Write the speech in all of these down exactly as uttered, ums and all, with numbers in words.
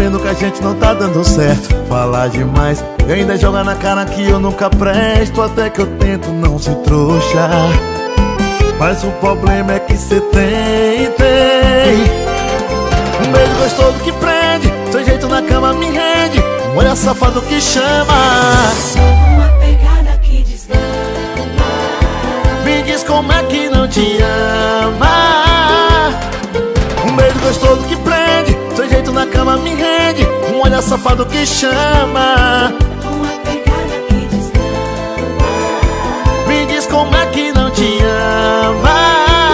vendo que a gente não tá dando certo. Falar demais e ainda joga na cara que eu nunca presto. Até que eu tento não ser trouxa, mas o problema é que cê tem, tem um beijo gostoso que prende, seu jeito na cama me rende, um olhar safado que chama, uma pegada que desgama. me diz como é que não te ama. Um beijo gostoso que prende, seu jeito na cama me rende, um olhar safado que chama, Uma pegada que desgama. me diz como é que não te ama.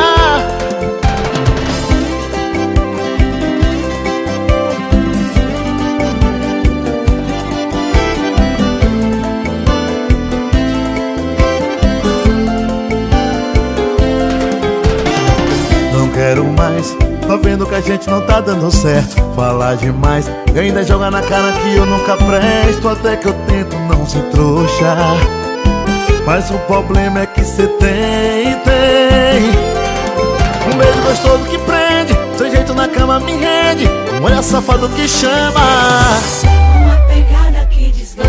Não quero mais, tô vendo que a gente não tá dando certo. Falar demais e ainda joga na cara que eu nunca presto. Até que eu tento não ser trouxa, mas o problema é que cê tem, tem um beijo gostoso que prende, seu jeito na cama me rende, um olhar safado que chama, Uma pegada que desgama.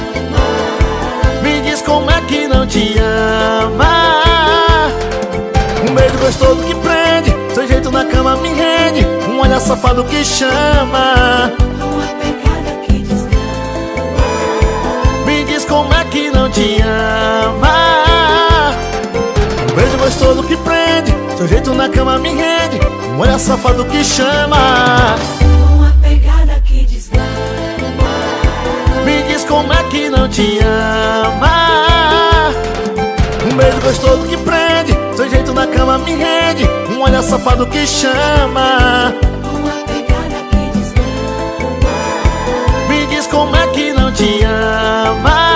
me diz como é que não te ama. Um beijo gostoso que prende, seu jeito na cama me rende, um olhar safado que chama, Uma pegada que desgama. me diz como é que não te ama. Um beijo gostoso que prende, seu jeito na cama me rende, um olhar safado que chama, Uma pegada que desgama. me diz como é que não te ama. Um beijo gostoso que prende, seu jeito na cama me rende, um olhar safado que chama, Uma pegada que desgama. me diz como é que não te ama.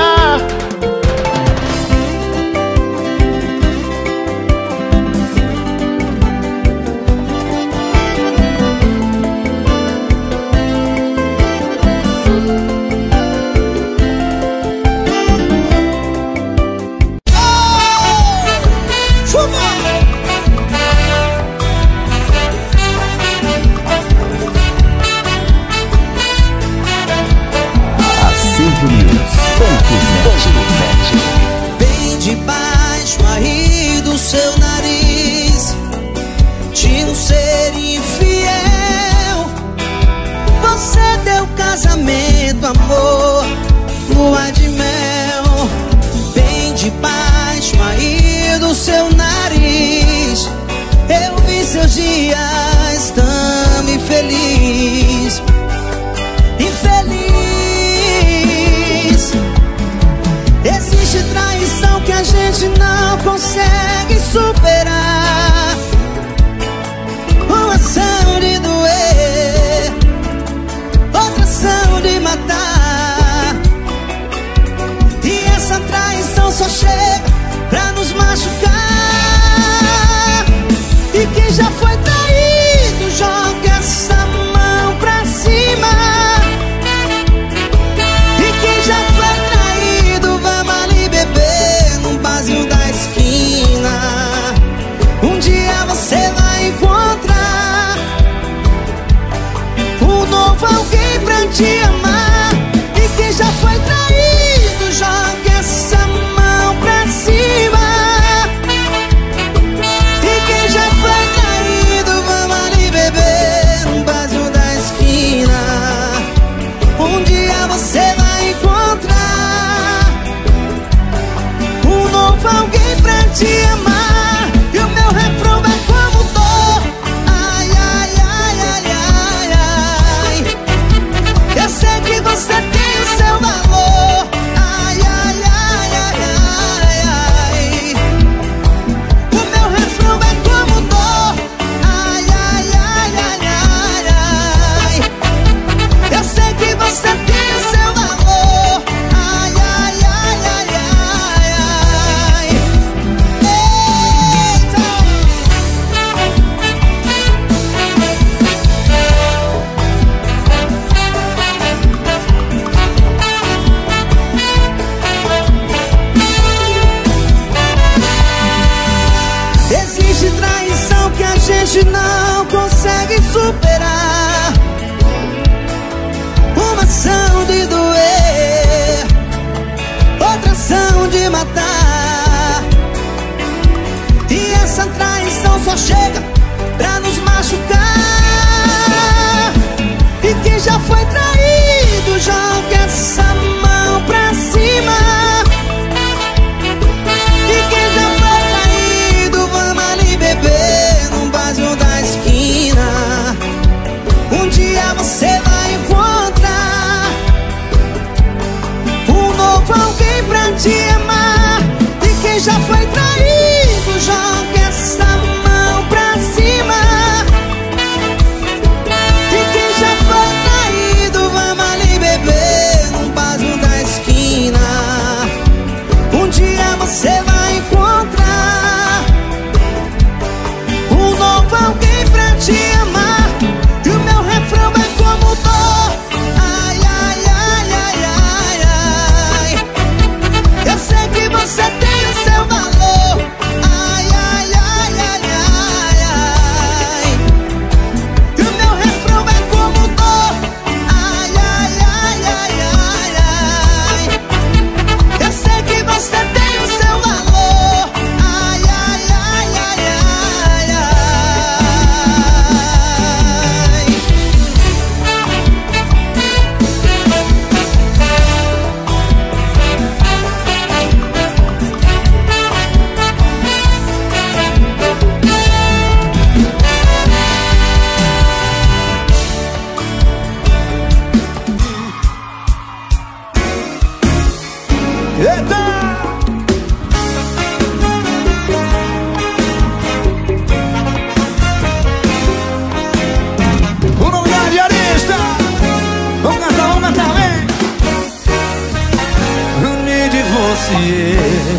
Bem debaixo aí do seu nariz, de um ser infiel, você deu casamento, amor, lua de mel. Bem debaixo aí do seu nariz, eu vi seus dias tão infeliz, infeliz. Existe traição que a gente não consegue superar, uma ação de doer, outra ação de matar. E essa traição só chega pra nos machucar. E quem já foi traído, joga essa mão pra cima. E quem já foi traído, vamos ali beber num barzinho da esquina. Um dia você vai encontrar um novo alguém pra te amar. E quem já foi traído, joga essa mão pra cima. E quem já foi traído, vamos ali beber num barzinho da esquina. Um dia você vai encontrar um novo alguém pra te amar. E o meu refrão é como dor. Ai, ai, ai, ai, ai, ai. Eu sei que você tem o seu valor. Ai, ai, ai, ai, ai, ai. O meu refrão é como dor. Ai, ai, ai, ai, ai, ai. Eu sei que você tem o seu valor. Ai, ai, ai, ai, ai, ai. Eita! Existe traição que a gente não consegue superar, intenção de matar. E essa traição só chega pra nos machucar. E quem já foi traído, joga essa mão pra cima. E quem já foi traído, vamos ali beber num barzinho da esquina. Um dia você vai encontrar um novo alguém pra te amar. E quem já foi traído, joga essa mão pra cima. E quem já foi traído, vamos ali beber num barzinho da esquina. Um dia você vai encontrar um novo alguém pra te amar. E o meu refrão é como dor. Ai, ai, ai, ai, ai, ai. Eu sei que você tem o seu valor. Ai, ai, ai, ai, ai, ai. E o meu refrão é como dor. Ai, ai, ai, ai, ai, ai. Eu sei que você tem o seu valor. Ai, ai, ai, ai, ai, ai. Eita! O nome da diarista. Vamos cantar, vamos cantar, vem. Me divorciei,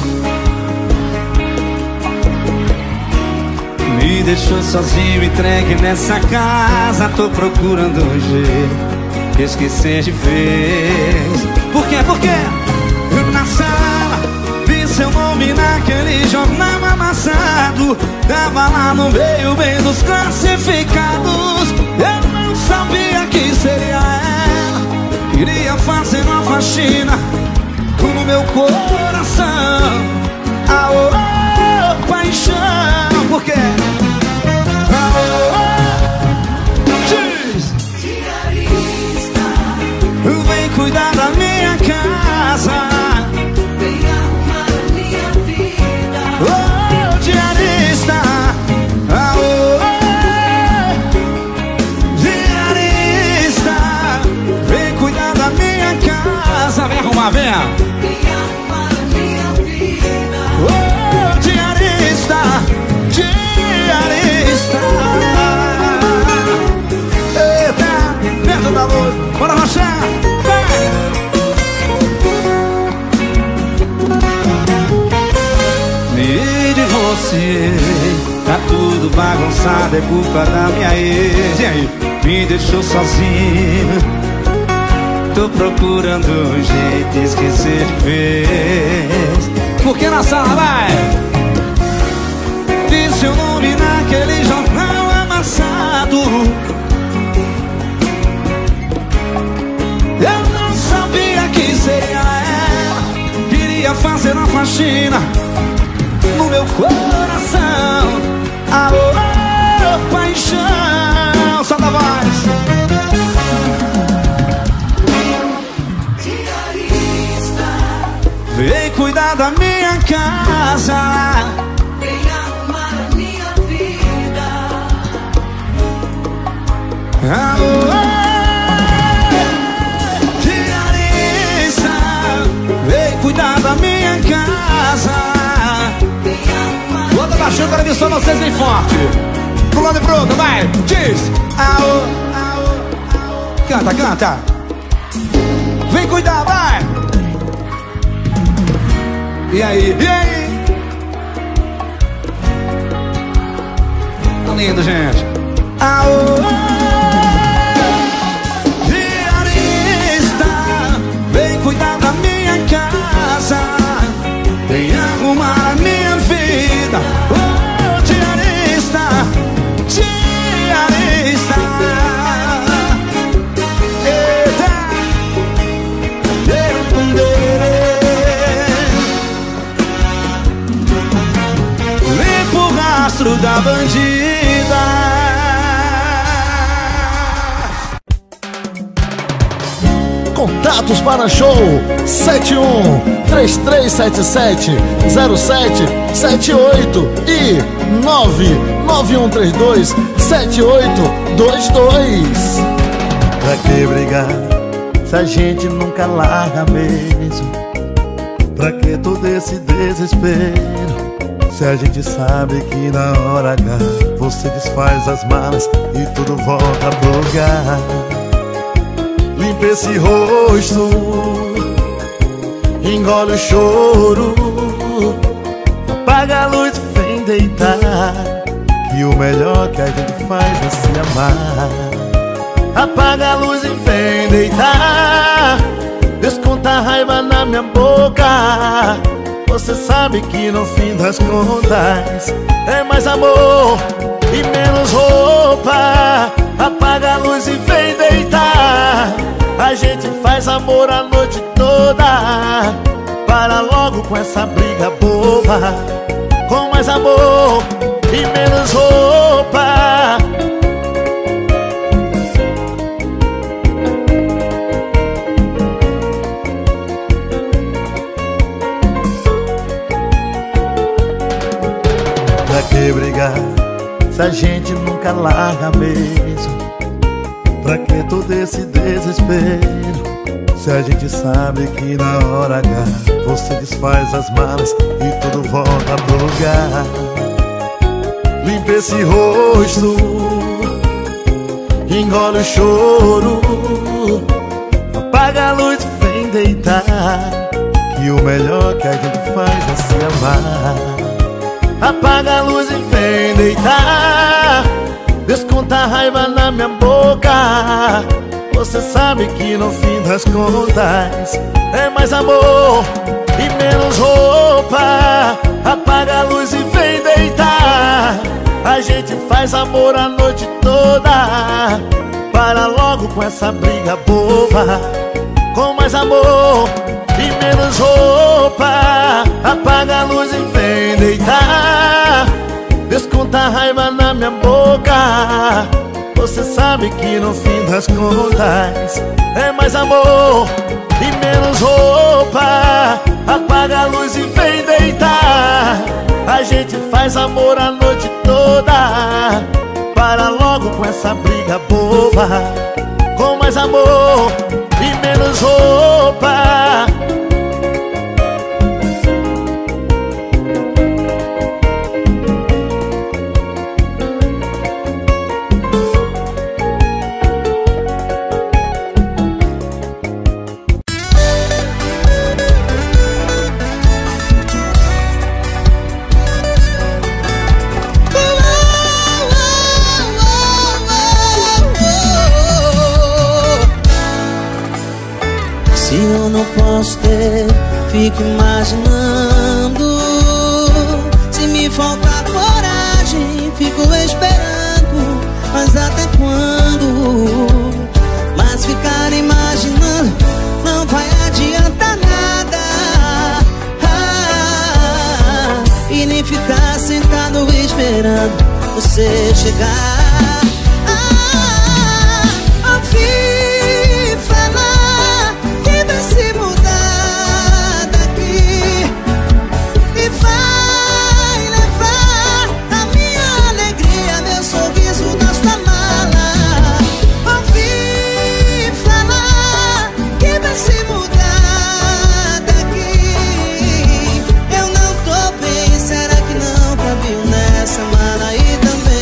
me deixou sozinho, entregue nessa casa. Tô procurando um jeito de esquecer de vez. Por quê, por quê? Na sala, vi seu nome naquele jornal amassado. Tava lá no meio, bem dos classificados. Eu não sabia que seria ela. Queria fazer uma faxina no meu coração. Ah, oh, oh, paixão. Por quê? Ah, oh, oh, diz. Diarista, Vem cuidar da minha casa. vem arrumar a minha vida. Oh, diarista. Ah, oh, oh, diarista. Vem cuidar da minha casa. Vem arrumar, vem. Vem arrumar a minha vida. Oh, diarista. Diarista. Eita, perto da luz. Bora marchar. Me divorciei, tá tudo bagunçado, é culpa da minha ex. E aí, me deixou sozinho, tô procurando um jeito de esquecer de vez. Por que na sala, vai? Vi seu nome naquele jornal amassado. Eu não sabia que seria ela. Queria fazer uma faxina no meu coração. Ah, oh, oh, paixão. Solta a voz. Diarista, Vem cuidar da minha casa. vem arrumar a minha vida. Ah, oh, oh, diarista. Vem cuidar da minha casa. Vem arrumar a Bota baixinho, quero ver só vocês bem forte. Pro lado e pro outro, vai. Diz. Ah, oh, ah, oh, ah, oh. Canta, canta. Vem cuidar, vai. E aí, e aí? Tá lindo, gente. Ah, oh, oh, diarista. Vem cuidar da minha casa. Vem arrumar a minha vida. Oh, diarista. Diarista. Eita. bandida. Contatos para show sete um três três sete sete zero sete sete oito e nove nove um três dois sete oito dois dois. Pra que brigar se a gente nunca larga mesmo? Pra que todo esse desespero se a gente sabe que na hora H você desfaz as malas e tudo volta pro lugar? Limpa esse rosto, engole o choro, apaga a luz e vem deitar, que o melhor que a gente faz é se amar. Apaga a luz e vem deitar, desconta a raiva na minha boca. Você sabe que no fim das contas é mais amor e menos roupa. Apaga a luz e vem deitar, a gente faz amor a noite toda. Para logo com essa briga boba, com mais amor e menos roupa. Pra que brigar se a gente nunca larga mesmo? Pra que todo esse desespero se a gente sabe que na hora H você desfaz as malas e tudo volta pro lugar? Limpa esse rosto, engole o choro, apaga a luz e vem deitar, que o melhor que a gente faz é se amar. Apaga a luz e vem deitar, desconta a raiva na minha boca. Você sabe que no fim das contas é mais amor e menos roupa. Apaga a luz e vem deitar, a gente faz amor a noite toda. Para logo com essa briga boba, com mais amor e menos roupa. Apaga a luz e vem deitar, desconta a raiva na minha boca. Você sabe que no fim das contas é mais amor e menos roupa. Apaga a luz e vem deitar, a gente faz amor a noite toda. Para logo com essa briga boba, com mais amor e menos roupa. Se eu não posso ter, fico imaginando. Se me faltar coragem, fico esperando. Mas até quando? Mas ficar imaginando não vai adiantar nada. Ah, e nem ficar sentado esperando você chegar. Ah, ouvi falar que vai se mudar daqui e vai levar a minha alegria, meu sorriso na sua mala. Ouvi falar que vai se mudar daqui. Eu não tô bem, será que não cabe nessa mala aí também?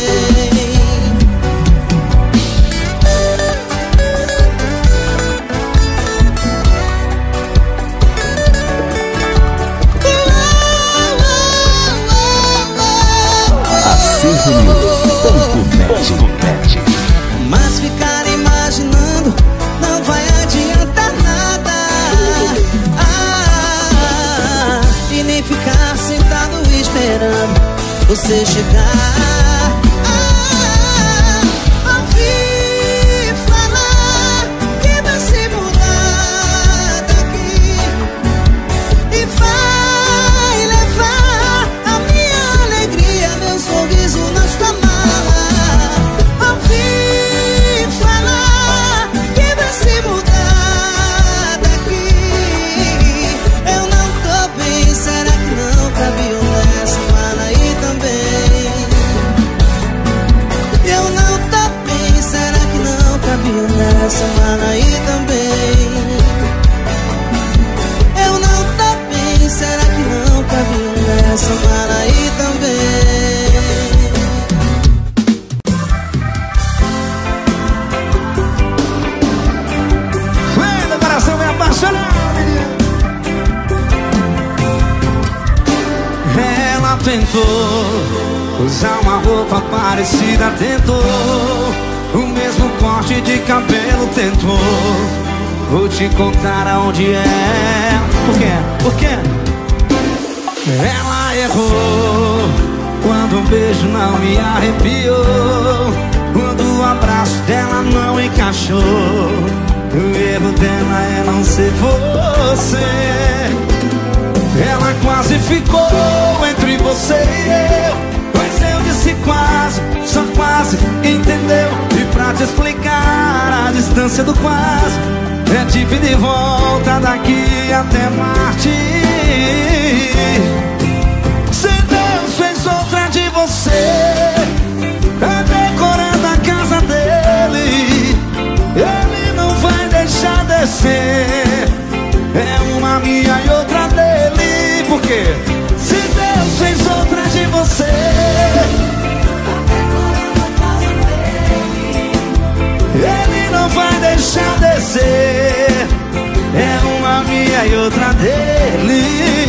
Mas ficar imaginando não vai adiantar nada. Ah, e nem ficar sentado esperando você chegar. Ah, ouvi falar que vai se mudar daqui e vai levar a minha alegria, meu sorriso na sua tentou usar uma roupa parecida, tentou o mesmo corte de cabelo, tentou. Vou te contar aonde é. Por quê? Por quê? Ela errou quando um beijo não me arrepiou, quando o abraço dela não encaixou. O erro dela é não ser você. Ela quase ficou entre você e eu, mas eu disse quase, só quase, entendeu? E pra te explicar a distância do quase é de vir de volta daqui até Marte. Se Deus fez outra de você, tá decorando a casa dele, ele não vai deixar descer. É uma minha e outra dele. Por quê? Se Deus fez outra de você, ele não vai deixar descer. É uma minha e outra dele.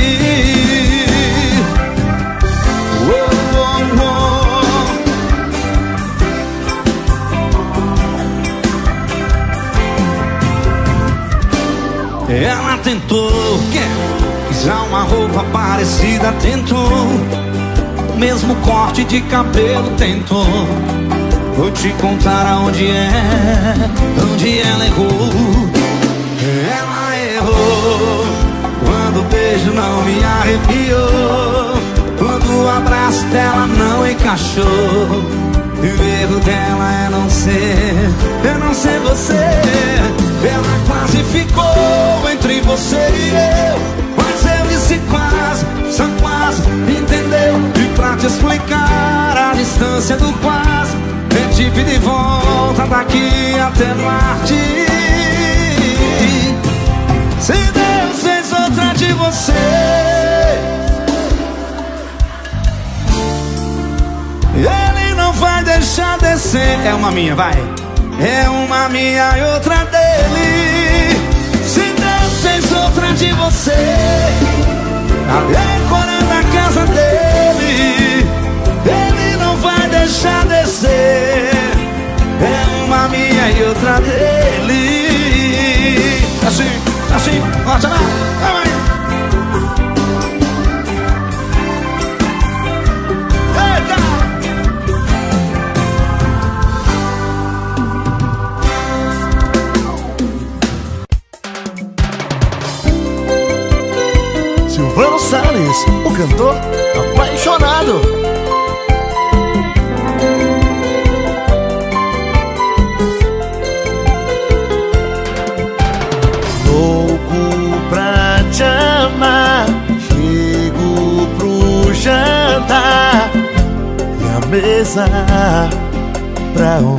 Oh, oh, oh. Ela tentou usar uma roupa parecida, tentou mesmo corte de cabelo, tentou. Vou te contar aonde é, onde ela errou. Ela errou quando o beijo não me arrepiou, quando o abraço dela não encaixou. E o erro dela é não ser, é não ser você. Ela quase ficou entre você e eu, mas eu disse quase, só quase, entendeu? E pra te explicar a distância do quase é te pedir de volta daqui até Marte. Se Deus fez outra de você, ele não vai deixar descer. É uma minha, vai. É uma minha e outra dele. Se Deus fez outra de você, tá decorando a casa dele, ele não vai deixar descer. É uma minha e outra dele. Assim, assim, bota lá, vai. Silvano Salles, o cantor apaixonado. Louco pra te amar, chego pro jantar e a mesa pra um.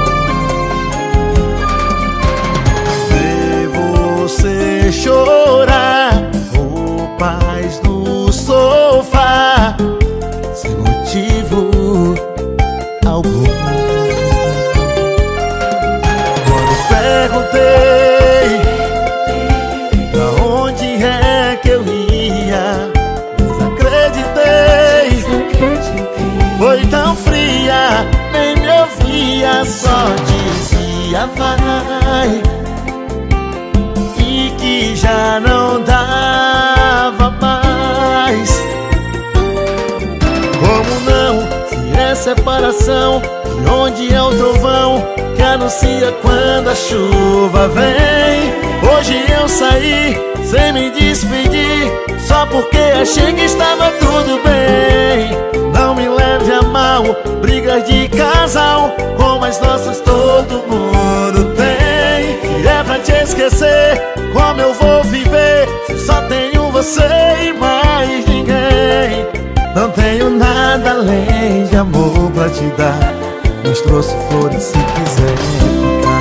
Ver você chorar, paz no sofá, sem motivo algum. Quando perguntei pra onde é que eu ia, desacreditei. Foi tão fria, nem me ouvia, só dizia vai, e que já não dava mais. Como não, se é separação, de onde é o trovão que anuncia quando a chuva vem? Hoje eu saí sem me despedir, só porque achei que estava tudo bem. Não me leve a mal, brigas de casal como as nossas todo mundo tem. E é pra te esquecer, como eu vou viver se só tenho você e mais ninguém? Não tenho nada além de amor pra te dar, mas trouxe flores se quiser ficar.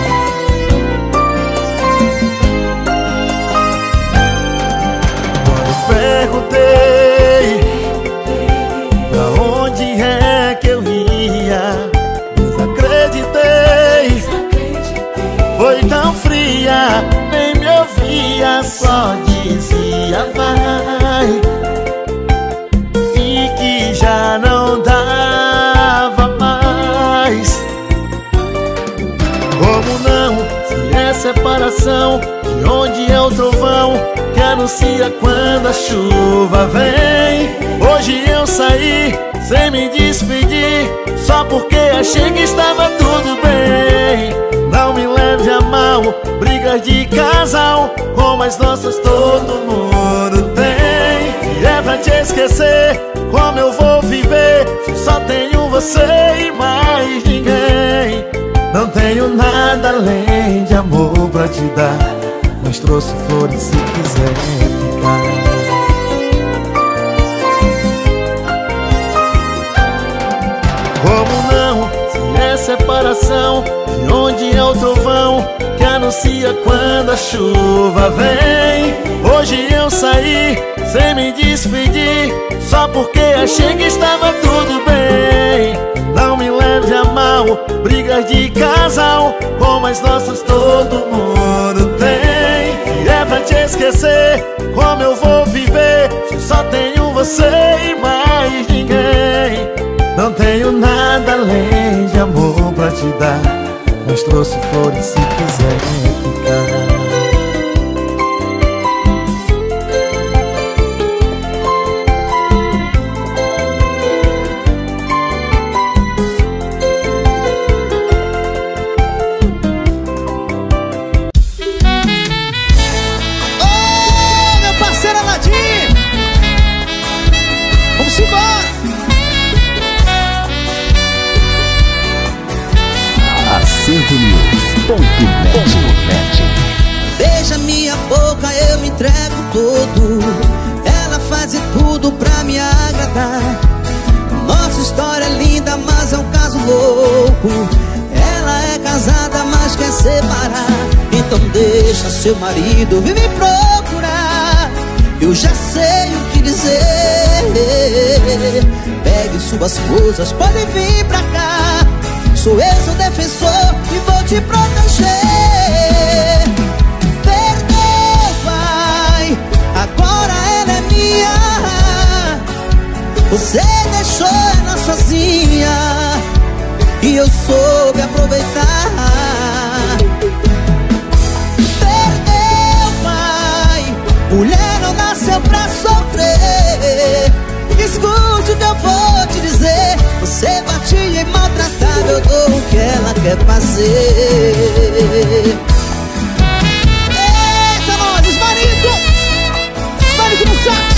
Quando perguntei pra onde é que eu ia, desacreditei. Foi tão fria, nem me ouvia, só dizia vai, e separação, de onde é o trovão que anuncia quando a chuva vem. Hoje eu saí sem me despedir, só porque achei que estava tudo bem. Não me leve a mal, brigas de casal como as nossas todo mundo tem. E é pra te esquecer, como eu vou viver se só tenho você e mais ninguém? Não tenho nada além de amor pra te dar, mas trouxe flores se quiser ficar. Como não, se é separação, de onde é o trovão que anuncia quando a chuva vem. Hoje eu saí sem me despedir, só porque achei que estava tudo bem. Não me leve a mal, brigas de casal como as nossas todo mundo tem. E é pra te esquecer, como eu vou viver se só tenho você e mais ninguém? Não tenho nada além de amor pra te dar, mas trouxe flores se quiser ficar. Beija minha boca, eu me entrego todo. Ela faz de tudo pra me agradar. Nossa história é linda, mas é um caso louco. Ela é casada, mas quer separar. Então deixa seu marido vir me procurar. Eu já sei o que dizer. Pegue suas coisas, pode vir pra cá. Sou eu seu defensor e vou te proteger. Perdeu, pai, agora ela é minha. Você deixou ela sozinha e eu soube aproveitar. Perdeu, pai, mulher não nasceu pra sofrer. Escute o que eu vou te dizer. Você bate e maltratava, eu dou o que ela quer fazer. Eita, nós, os maridos! Os maridos no sax!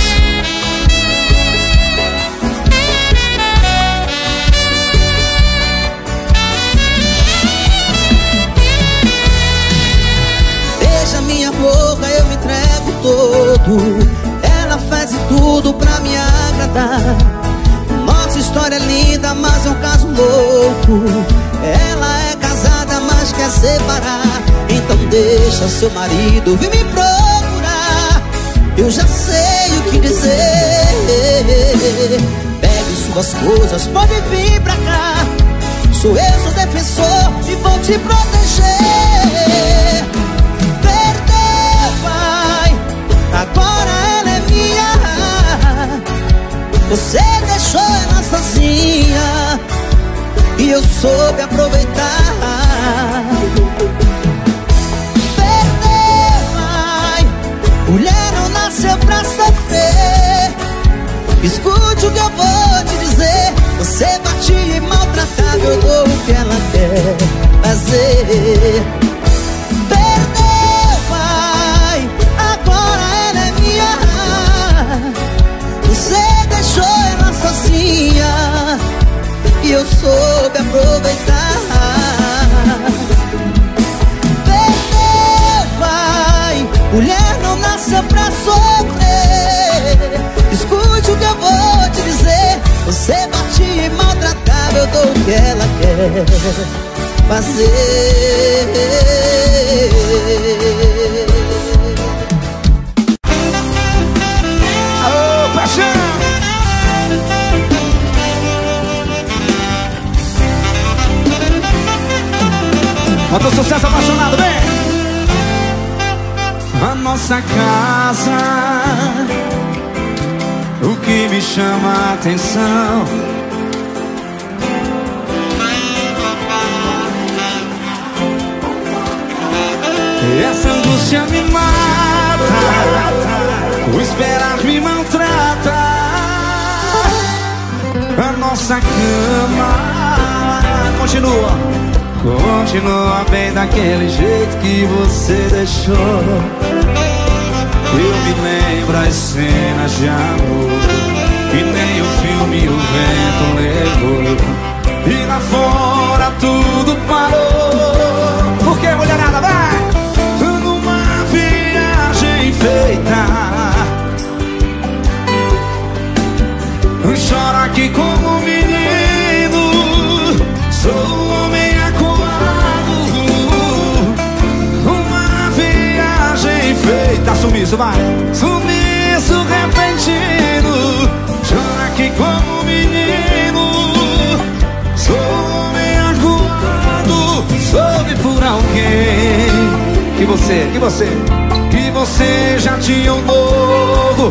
Beija minha boca, eu me entrego todo. Ela faz de tudo pra me agradar. Nossa história é linda, mas é um caso louco. Ela é casada, mas quer separar. Então deixa seu marido vir me procurar. Eu já sei o que dizer. Pegue suas coisas, pode vir pra cá. Sou eu seu defensor e vou te proteger. Perdeu, pai, agora ela é minha. Você deixou ela sozinha e eu soube aproveitar. Perdeu, pai, mulher não nasceu pra sofrer. Escute o que eu vou te dizer. Você bate e maltratava, eu dou o que ela quer fazer. Perdeu, pai, agora ela é minha. Você deixou ela sozinha e eu soube aproveitar. Perdeu, pai, mulher não nasceu pra sofrer. Escute o que eu vou te dizer. Você bate e maltratava, eu dou o que ela quer fazer. Alô, paixão! Bota o sucesso apaixonado, vem! A nossa casa, o que me chama a atenção Essa angústia me mata, o esperar me maltrata. A nossa cama continua, continua bem daquele jeito que você deixou. Eu me lembro as cenas de amor que nem o filme o vento levou. E lá fora tudo parou. Por que, mulherada, vai? Numa viagem feita, choro aqui como um menino, sou um homem acuado. Uma viagem feita, sumiço, vai. Sumiço repentino, choro aqui como um menino, sou um homem acuado. Soube por alguém que você, que você, que você já tinha um novo.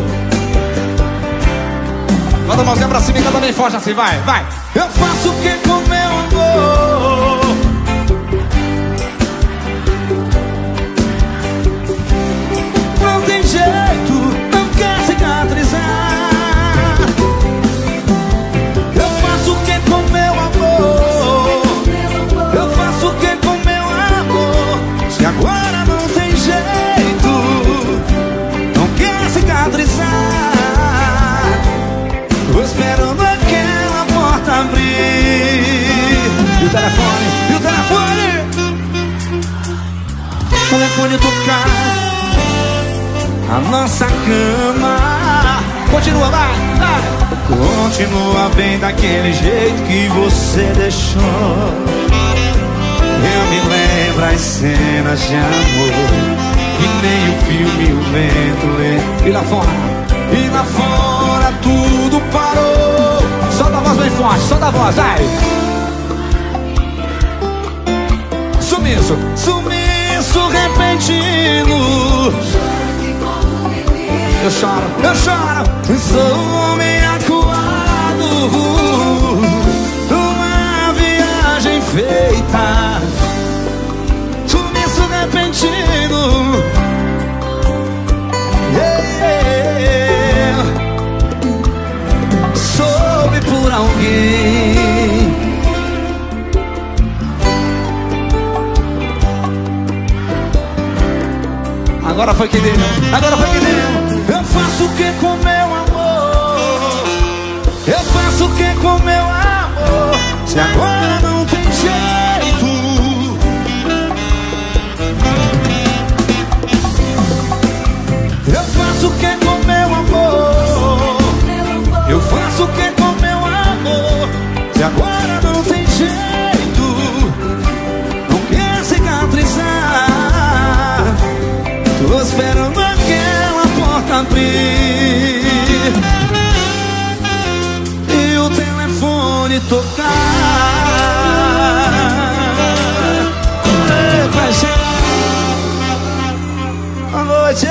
Manda a mãozinha pra cima e canta bem forte assim, vai, vai. Eu faço o que com meu amor? Não tem jeito, não quer cicatrizar. Eu faço o que com meu amor? Eu faço o que com meu amor? Se agora não tem jeito, não quer cicatrizar. Tô esperando aquela porta abrir. E o telefone, e o telefone, o telefone tocar. A nossa cama continua, vai, vai. Continua bem daquele jeito que você deixou. Eu me lembro as cenas de amor que nem o filme o vento lê. E lá fora, e lá fora tudo parou. Solta a voz bem forte, solta a voz, vai. Sumiço, sumiço repentino. Eu choro, eu choro, sou um homem acuado. Uma viagem feita, sumiço repentino. Yeah. Soube por alguém. Agora foi que deu, agora foi que deu. Eu faço o que com meu amor? Eu faço o que com meu amor? Se agora não tem jeito. Eu faço o que com meu amor? Eu faço o que com meu amor? Se agora não tem jeito, não quer cicatrizar. Tô esperando aquela porta abrir e o telefone tocar. Vai chegar a noite.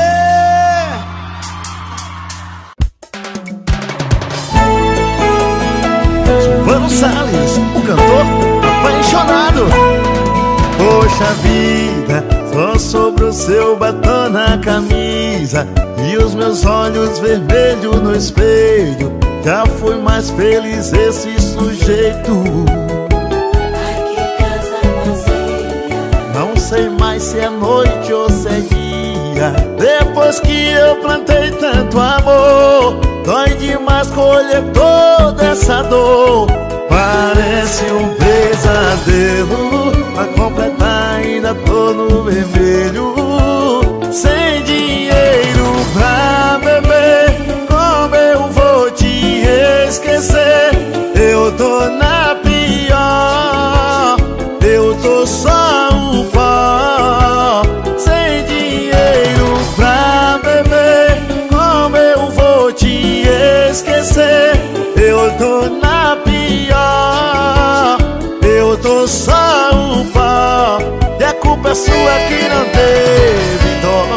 Silvano Salles, o cantor apaixonado. Poxa vida, só sobrou seu batom na camisa e os meus olhos vermelhos no espelho. Já foi mais feliz esse sujeito. Ai, que casa vazia. Não sei mais se é noite ou se é dia. Depois que eu plantei tanto amor, dói demais colher toda essa dor. Parece um pesadelo, pra completar ainda tô no vermelho. Sem dinheiro pra beber, como eu vou te esquecer? Eu tô na pior, eu tô só um pó. Sem dinheiro pra beber, como eu vou te esquecer? Eu tô na pior, eu tô só um pó. E a culpa é sua que não teve dó.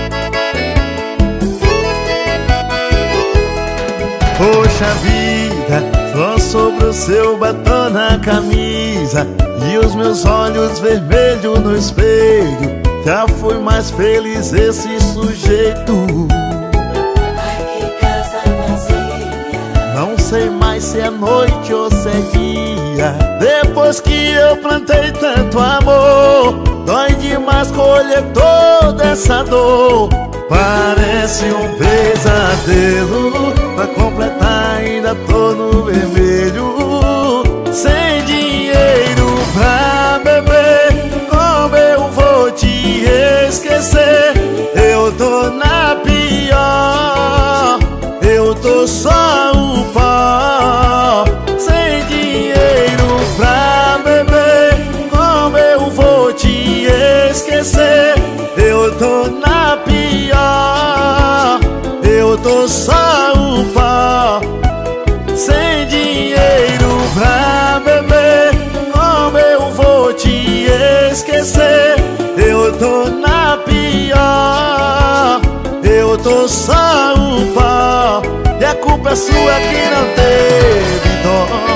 Poxa vida, amiga, só sobre o seu batom na camisa e os meus olhos vermelhos no espelho. Já fui mais feliz esse sujeito. Ai, que casa vazia. Não sei mais se é noite ou se é dia. Depois que eu plantei tanto amor, dói demais colher toda essa dor. Parece um pesadelo, pra completar ainda tô no vermelho. Sem dinheiro pra beber, como eu vou te esquecer? Eu tô na pior, eu tô só o pó. Sem dinheiro pra beber, como eu vou te esquecer? Eu tô na pior, eu tô só o pó. Sem dinheiro pra beber, como eu vou te esquecer? Eu tô na pior, eu tô só o pó. E a culpa é sua que não teve dó.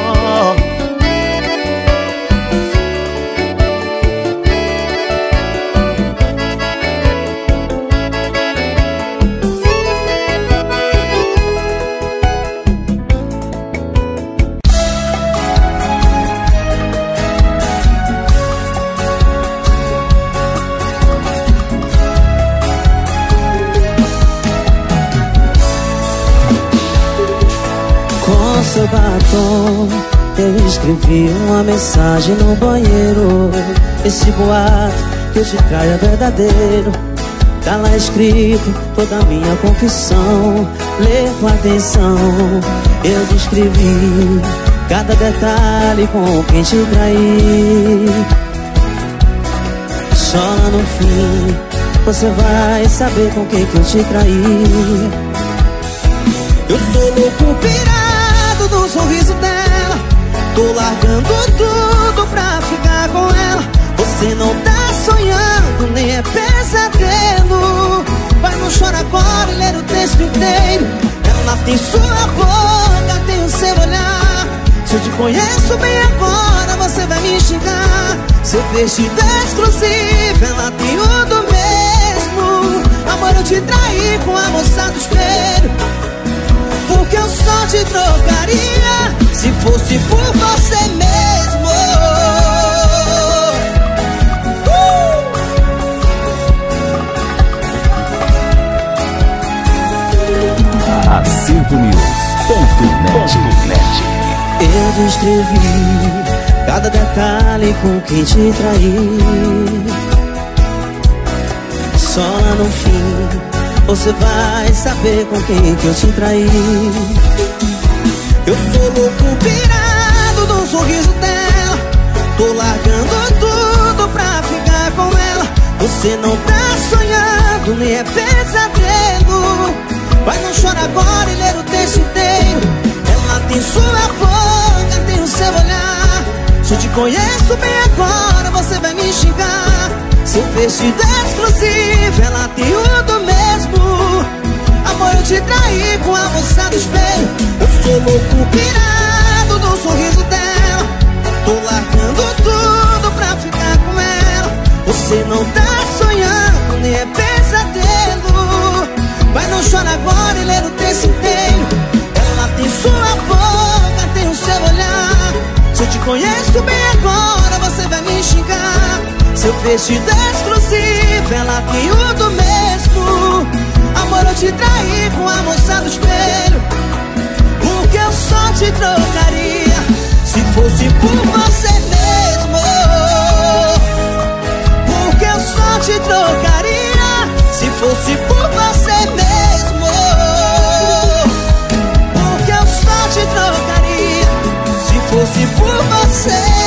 Seu batom, eu escrevi uma mensagem no banheiro. Esse boato que eu te traio é verdadeiro. Tá lá escrito toda a minha confissão. Lê com atenção, eu descrevi cada detalhe com quem te traí. Só lá no fim você vai saber com quem que eu te traí. Eu sou louco pirado do sorriso dela, tô largando tudo pra ficar com ela. Você não tá sonhando, nem é pesadelo. Vai, não chora agora e ler o texto inteiro. Ela tem sua boca, tem o seu olhar. Se eu te conheço bem agora, você vai me xingar. Seu vestido é exclusivo, ela tem o do mesmo. Amor, eu te traí com a moça do espelho, porque eu só te trocaria se fosse por você mesmo. uh! Acervo News ponto net. Eu descrevi cada detalhe com quem te traí. Só lá no fim você vai saber com quem que eu te traí. Eu sou louco pirado do sorriso dela, tô largando tudo pra ficar com ela. Você não tá sonhando, nem é pesadelo. Vai, não chora agora e ler o texto inteiro. Ela tem sua boca, tem o seu olhar. Se eu te conheço bem agora, você vai me xingar. Seu vestido é exclusivo, ela tem o do mesmo. Amor, eu te traí com a moça do espelho. Eu sou louco pirado do sorriso dela, tô largando tudo pra ficar com ela. Você não tá sonhando, nem é pesadelo. Vai, não chora agora e ler o texto inteiro. Ela tem sua boca, tem o seu olhar. Se eu te conheço bem agora, você vai me xingar. Seu vestido é exclusivo, ela tem o do mesmo. Amor, eu te traí com a moça do espelho, porque eu só te trocaria se fosse por você mesmo. Porque eu só te trocaria se fosse por você mesmo. Porque eu só te trocaria se fosse por você.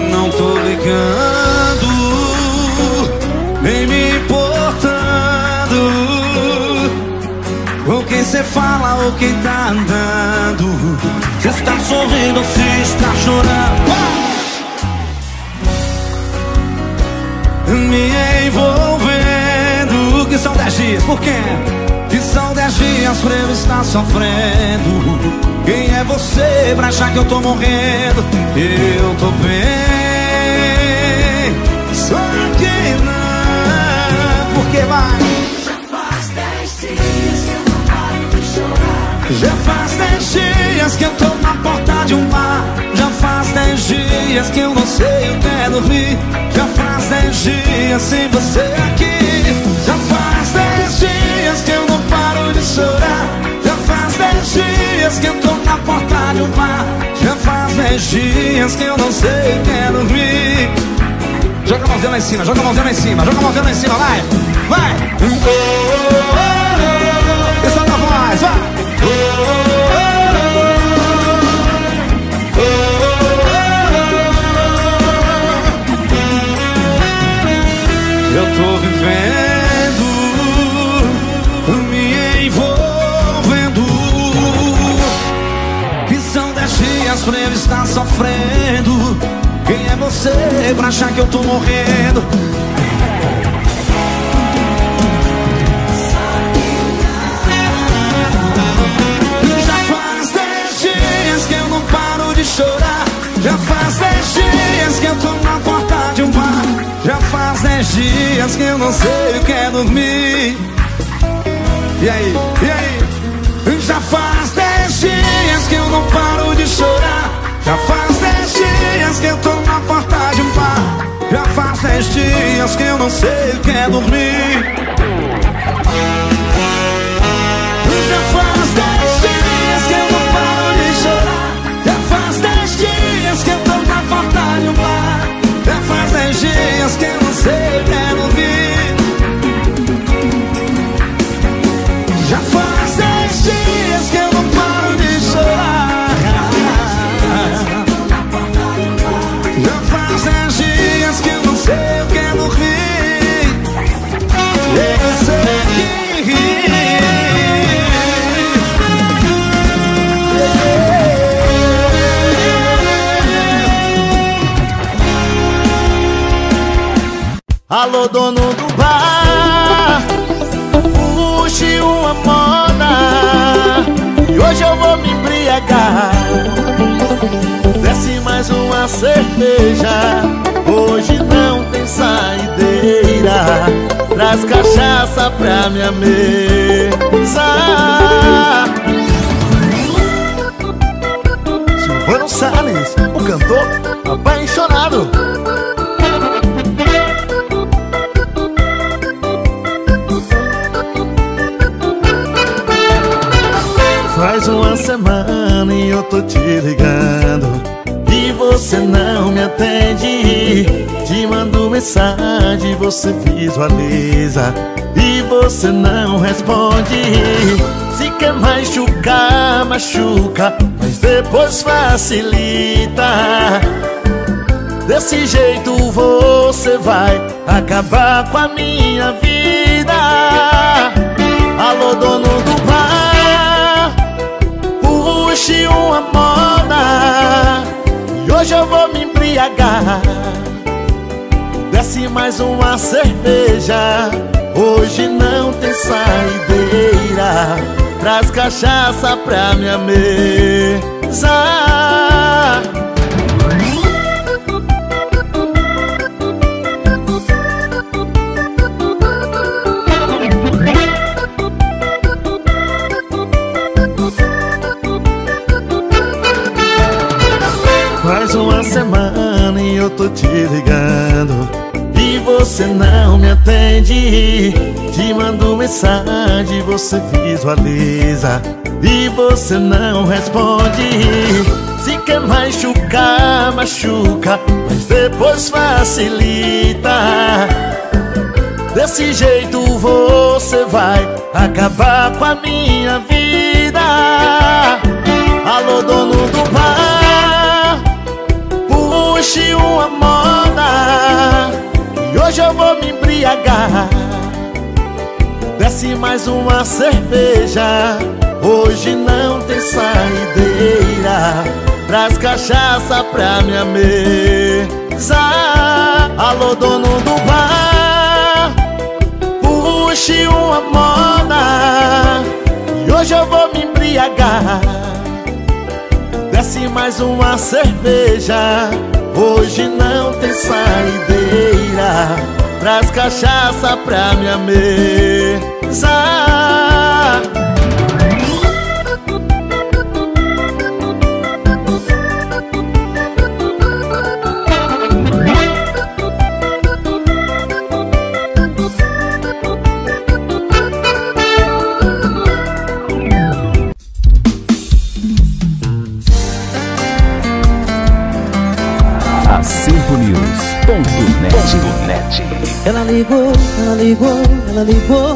Nem me importando que cê fala ou quem tá andando? Se está sorrindo ou se está chorando? Me envolvendo. Que são dez dias, por quê? Que são dez dias pra eu estar sofrendo. Quem é você pra achar que eu tô morrendo? Eu tô bem, só que não. Por que vai? Já faz dez dias que eu não paro de chorar. Já faz dez dias que eu tô na porta de um bar. Já faz dez dias que eu não sei o que é dormir. Já faz dez dias sem você aqui. Já faz dez dias que eu não paro de chorar. Já faz dez dias que eu tô na porta de um bar. Já faz dez dias que eu não sei o que é dormir. Joga a mãozinha lá em cima, joga a mãozinha lá em cima, joga a mãozinha lá em cima, vai, vai. Pessoal da voz, vai. Eu tô vivendo, me envolvendo. Que são dez dias pra eu estar sofrendo. Quem é você pra achar que eu tô morrendo? Já faz dez dias que eu não paro de chorar. Já faz dez dias que eu tô na porta de um bar. Já faz dez dias que eu não sei o que é dormir. E aí, e aí? Já faz dez dias que eu não paro de chorar. Já faz dez dias que eu tô na porta de um bar. Já faz dez dias que eu não sei o que é dormir. Já faz dez dias que eu não paro de chorar. Já faz dez dias que eu tô na porta de um bar. Já faz dez dias que eu não sei o que é dormir. Já faz dez dias que eu não paro de chorar. Já faz dez dias que eu não sei o que é dormir. Eu sei que Alô, dono do bar, puxe uma moda e hoje eu vou me embriagar. Desce mais uma cerveja, hoje não tem saideira. Traz cachaça pra minha mesa. Silvano Salles, o cantor apaixonado. Faz uma semana e eu tô te ligando e você não me atende. Te mando mensagem, você visualiza e você não responde. Se quer machucar, machuca, mas depois facilita. Desse jeito você vai acabar com a minha vida. Alô, dono do bar, puxe uma moda e hoje eu vou me embriagar. Desce mais uma cerveja, hoje não tem saideira. Traz cachaça pra minha mesa. Faz uma semana e eu tô te ligando e você não me atende. Te mando mensagem, você visualiza e você não responde. Se quer machucar, machuca, mas depois facilita. Desse jeito você vai acabar com a minha vida. Alô, dono do bar, puxe uma moda e hoje eu vou me embriagar. desce mais uma cerveja. Hoje não tem saideira, traz cachaça pra minha mesa. Alô, dono do bar, puxe uma moda, e hoje eu vou me embriagar. Desce mais uma cerveja, hoje não tem saideira, traz cachaça pra minha mesa. acervo news ponto net. Ela ligou, ela ligou, ela ligou,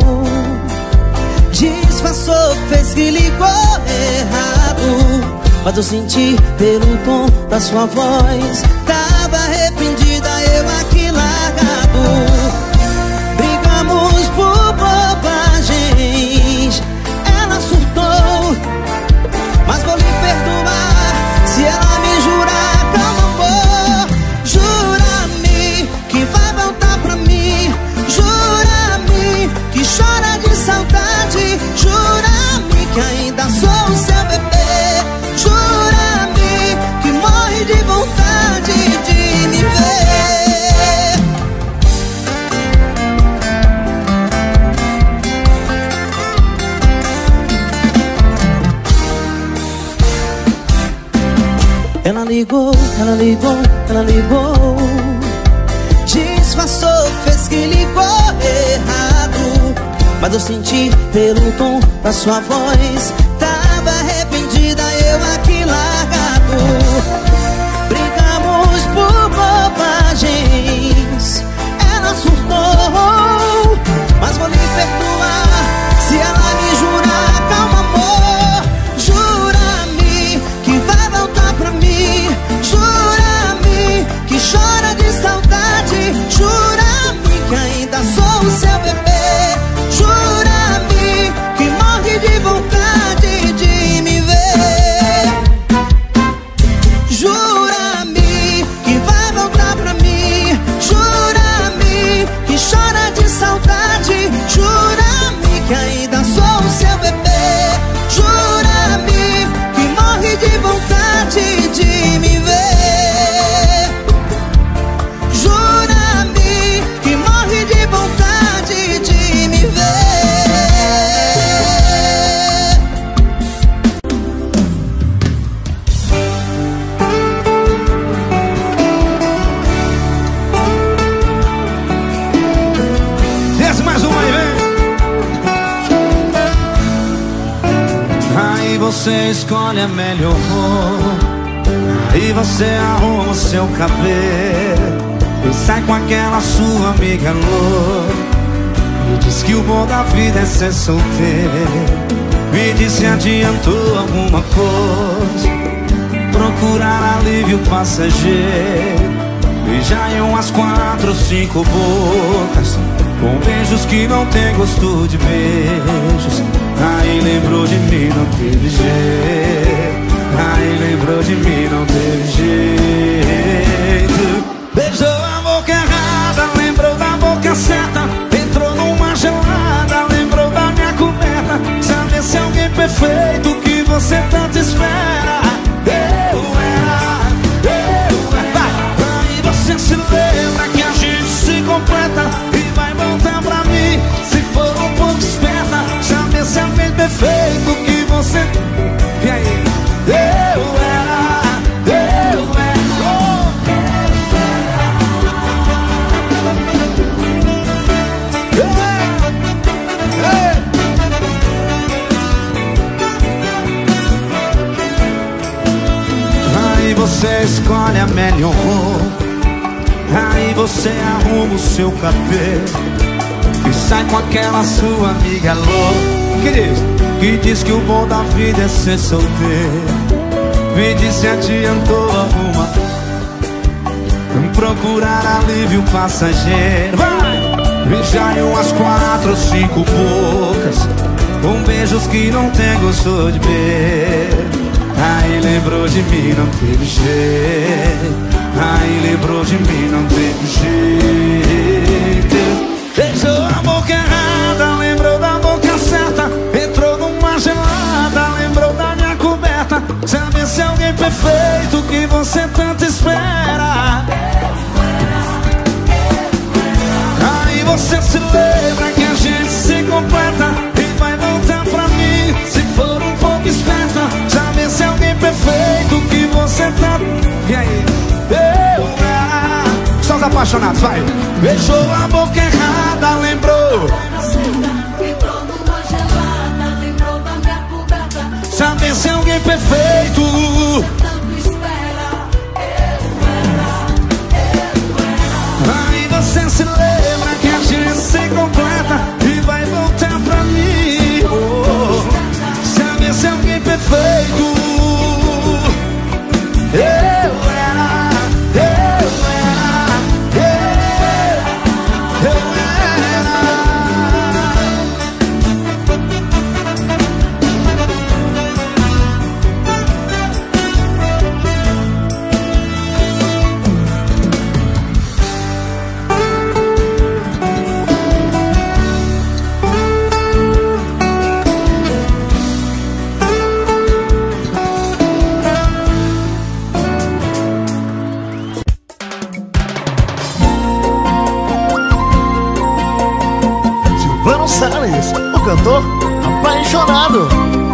disfarçou, fez que ligou errado, mas eu senti pelo tom da sua voz, tava arrependida, eu aqui largado. Brigamos por bobagens, ela surtou, mas vou lhe perdoar se ela me jurar. Calma, amor, jura-me que vai voltar pra mim, jura-me que chora de saudade, jura-me que ainda sou o seu bebê, jura-me que morre de vontade de me ver. Ela ligou, ela ligou, ela ligou, disfarçou, fez que ligou errado, mas eu senti pelo tom da sua voz, tava arrependida, eu aqui largado. Brigamos por bobagens, ela surtou, mas vou lhe perdoar se ela me jurar. Calma, amor, jura-me que vai voltar pra mim, jura-me que chora de saudade, jura-me que ainda sou o seu bebê, jura-me que morre de vontade de me ver, jura-me que vai voltar pra mim, jura-me que chora de saudade, jura-me que ainda sou o seu bebê, jura-me que morre de vontade de me ver, jura-me que morre de vontade de me ver. Desce mais uma aí, vem. Aí você escolhe a melhor roupa e você arruma o seu cabelo e sai com aquela sua amiga louca. Me diz que o bom da vida é ser solteiro. Me diz se adiantou alguma coisa, procurar alívio passageiro. E já em umas quatro, cinco bocas, com beijos que não tem gosto de beijos. Aí lembrou de mim, não teve jeito. Aí lembrou de mim, não teve jeito. Beijou a boca errada, lembrou da boca certa. Entrou numa gelada, lembrou da minha coberta. Sabe se alguém perfeito que você tanto espera? Eu era, eu era. Aí você se lembra que a gente se completa e vai voltar pra mim se for um pouco esperta. Sabe se alguém perfeito que você... E aí? Eu era, eu era. Aí você escolhe a melhor roupa, aí você arruma o seu cabelo e sai com aquela sua amiga louca. Que diz? Que diz que o bom da vida é ser solteiro. Me diz se adiantou alguma, procurar alívio passageiro. Vai! beijar em umas quatro ou cinco bocas, com beijos que não tem gosto de ver. Aí lembrou de mim, não teve jeito. Aí lembrou de mim, não teve jeito. Beijou a boca errada, lembrou da boca certa. Entrou numa gelada, lembrou da minha coberta. Sabe se alguém perfeito que você tanto espera. Aí você se lembra que a gente se completa e vai voltar pra mim se for um pouco esperta. Sabe se alguém perfeito que você tá... E aí? Eu era... Só os apaixonados, vai! Beijou a boca errada, lembrou. Entrou numa gelada, lembrou da minha coberta. Sabe se alguém perfeito Tanto espera, eu era, eu era. Aí você se lembra que a gente se completa e vai voltar pra mim. Oh, sabe se alguém perfeito. Eu era, eu era, eu, eu era. Silvano Salles, o cantor apaixonado.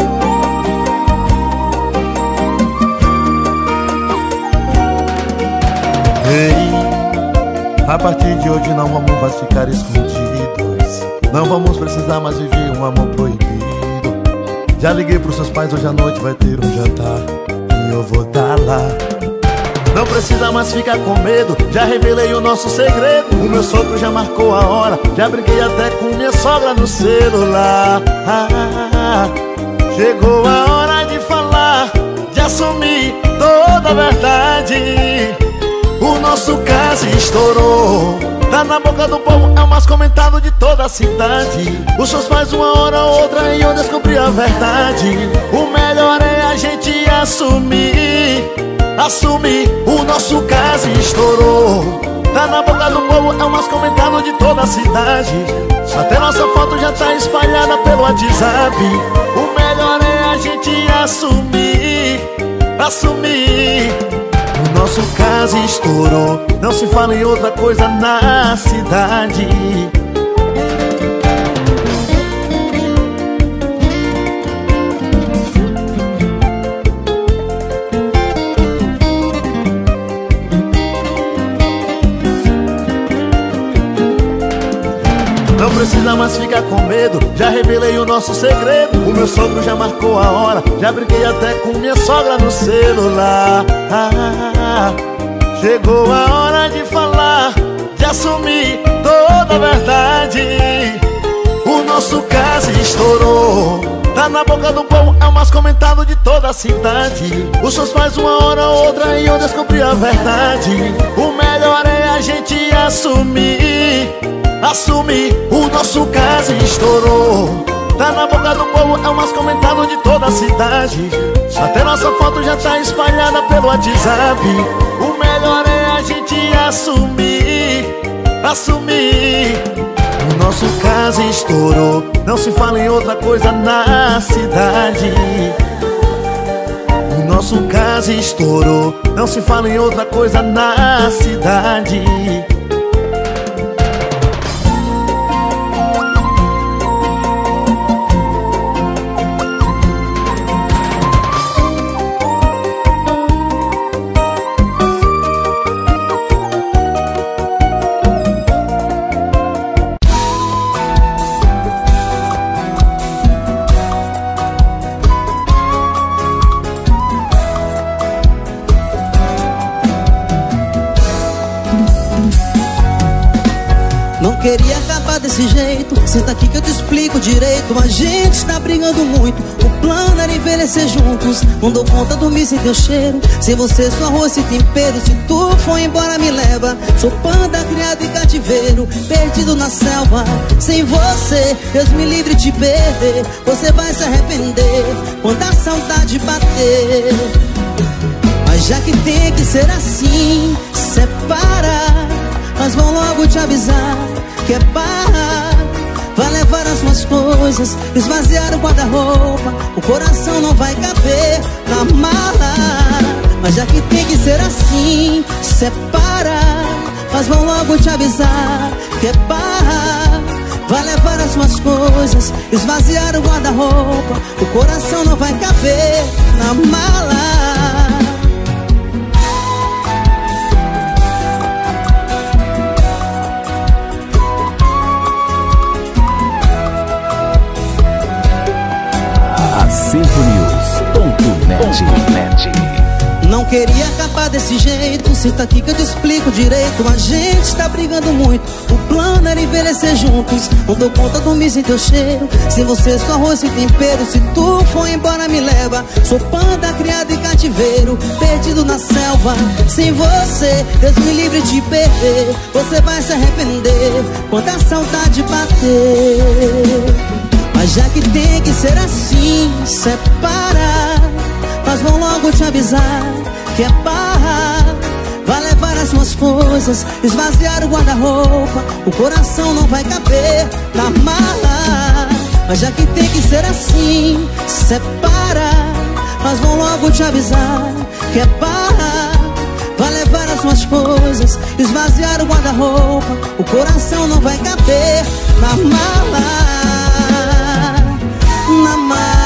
Ei, a partir de hoje não vamos mais ficar escondidos. Não vamos precisar mais viver um amor proibido. Já liguei pros seus pais, hoje à noite vai ter um jantar e eu vou dar lá. Não precisa mais ficar com medo, já revelei o nosso segredo. O meu sogro já marcou a hora, já brinquei até com minha sogra no celular. ah, Chegou a hora de falar, de assumir toda a verdade. O nosso caso estourou, tá na boca do povo, é o mais comentado de toda a cidade. Os seus pais uma hora ou outra e eu descobri a verdade. O melhor é a gente assumir, assumir, o nosso caso estourou. Tá na boca do povo, é o mais comentado de toda a cidade. Até nossa foto já tá espalhada pelo WhatsApp. O melhor é a gente assumir, assumir. O nosso caso estourou, não se fala em outra coisa na cidade. Não precisa mais ficar com medo, já revelei o nosso segredo. O meu sogro já marcou a hora, já brinquei até com minha sogra no celular. ah, Chegou a hora de falar, de assumir toda a verdade. O nosso caso estourou, tá na boca do povo, é o mais comentado de toda a cidade. Os seus pais uma hora ou outra e eu descobri a verdade. O melhor é a gente assumir, assumir, o nosso caso estourou. Tá na boca do povo, é o mais comentado de toda a cidade. Até nossa foto já tá espalhada pelo WhatsApp. O melhor é a gente assumir, assumir. O nosso caso estourou, não se fala em outra coisa na cidade. O nosso caso estourou, não se fala em outra coisa na cidade. queria acabar desse jeito. Senta aqui que eu te explico direito. A gente tá brigando muito, o plano era envelhecer juntos. Não dou conta dormir sem teu cheiro, sem você só arroz e tempero. Se tu for embora me leva, sou panda criado em cativeiro, perdido na selva. Sem você, Deus me livre de perder. Você vai se arrepender quando a saudade bater. Mas já que tem que ser assim, separa. Mas vão logo te avisar que é barra. Vai levar as suas coisas, esvaziar o guarda-roupa. O coração não vai caber na mala. Mas já que tem que ser assim, separa. Mas vão logo te avisar que é barra. Vai levar as suas coisas, esvaziar o guarda-roupa. O coração não vai caber na mala. acervo news ponto net. Não queria acabar desse jeito. Senta aqui que eu te explico direito. A gente tá brigando muito, o plano era envelhecer juntos. Não dou conta dormir sem teu cheiro, sem você só arroz e tempero. Se tu for embora me leva, sou panda criado em cativeiro, perdido na selva. Sem você, Deus me livre de perder. Você vai se arrepender quando a saudade bater. Mas já que tem que ser assim, separa. Mas vão logo te avisar que é barra. Vai levar as suas coisas, esvaziar o guarda-roupa. O coração não vai caber na mala. Mas já que tem que ser assim, separa. Mas vão logo te avisar que é barra. Vai levar as suas coisas, esvaziar o guarda-roupa. O coração não vai caber na mala. Na mala.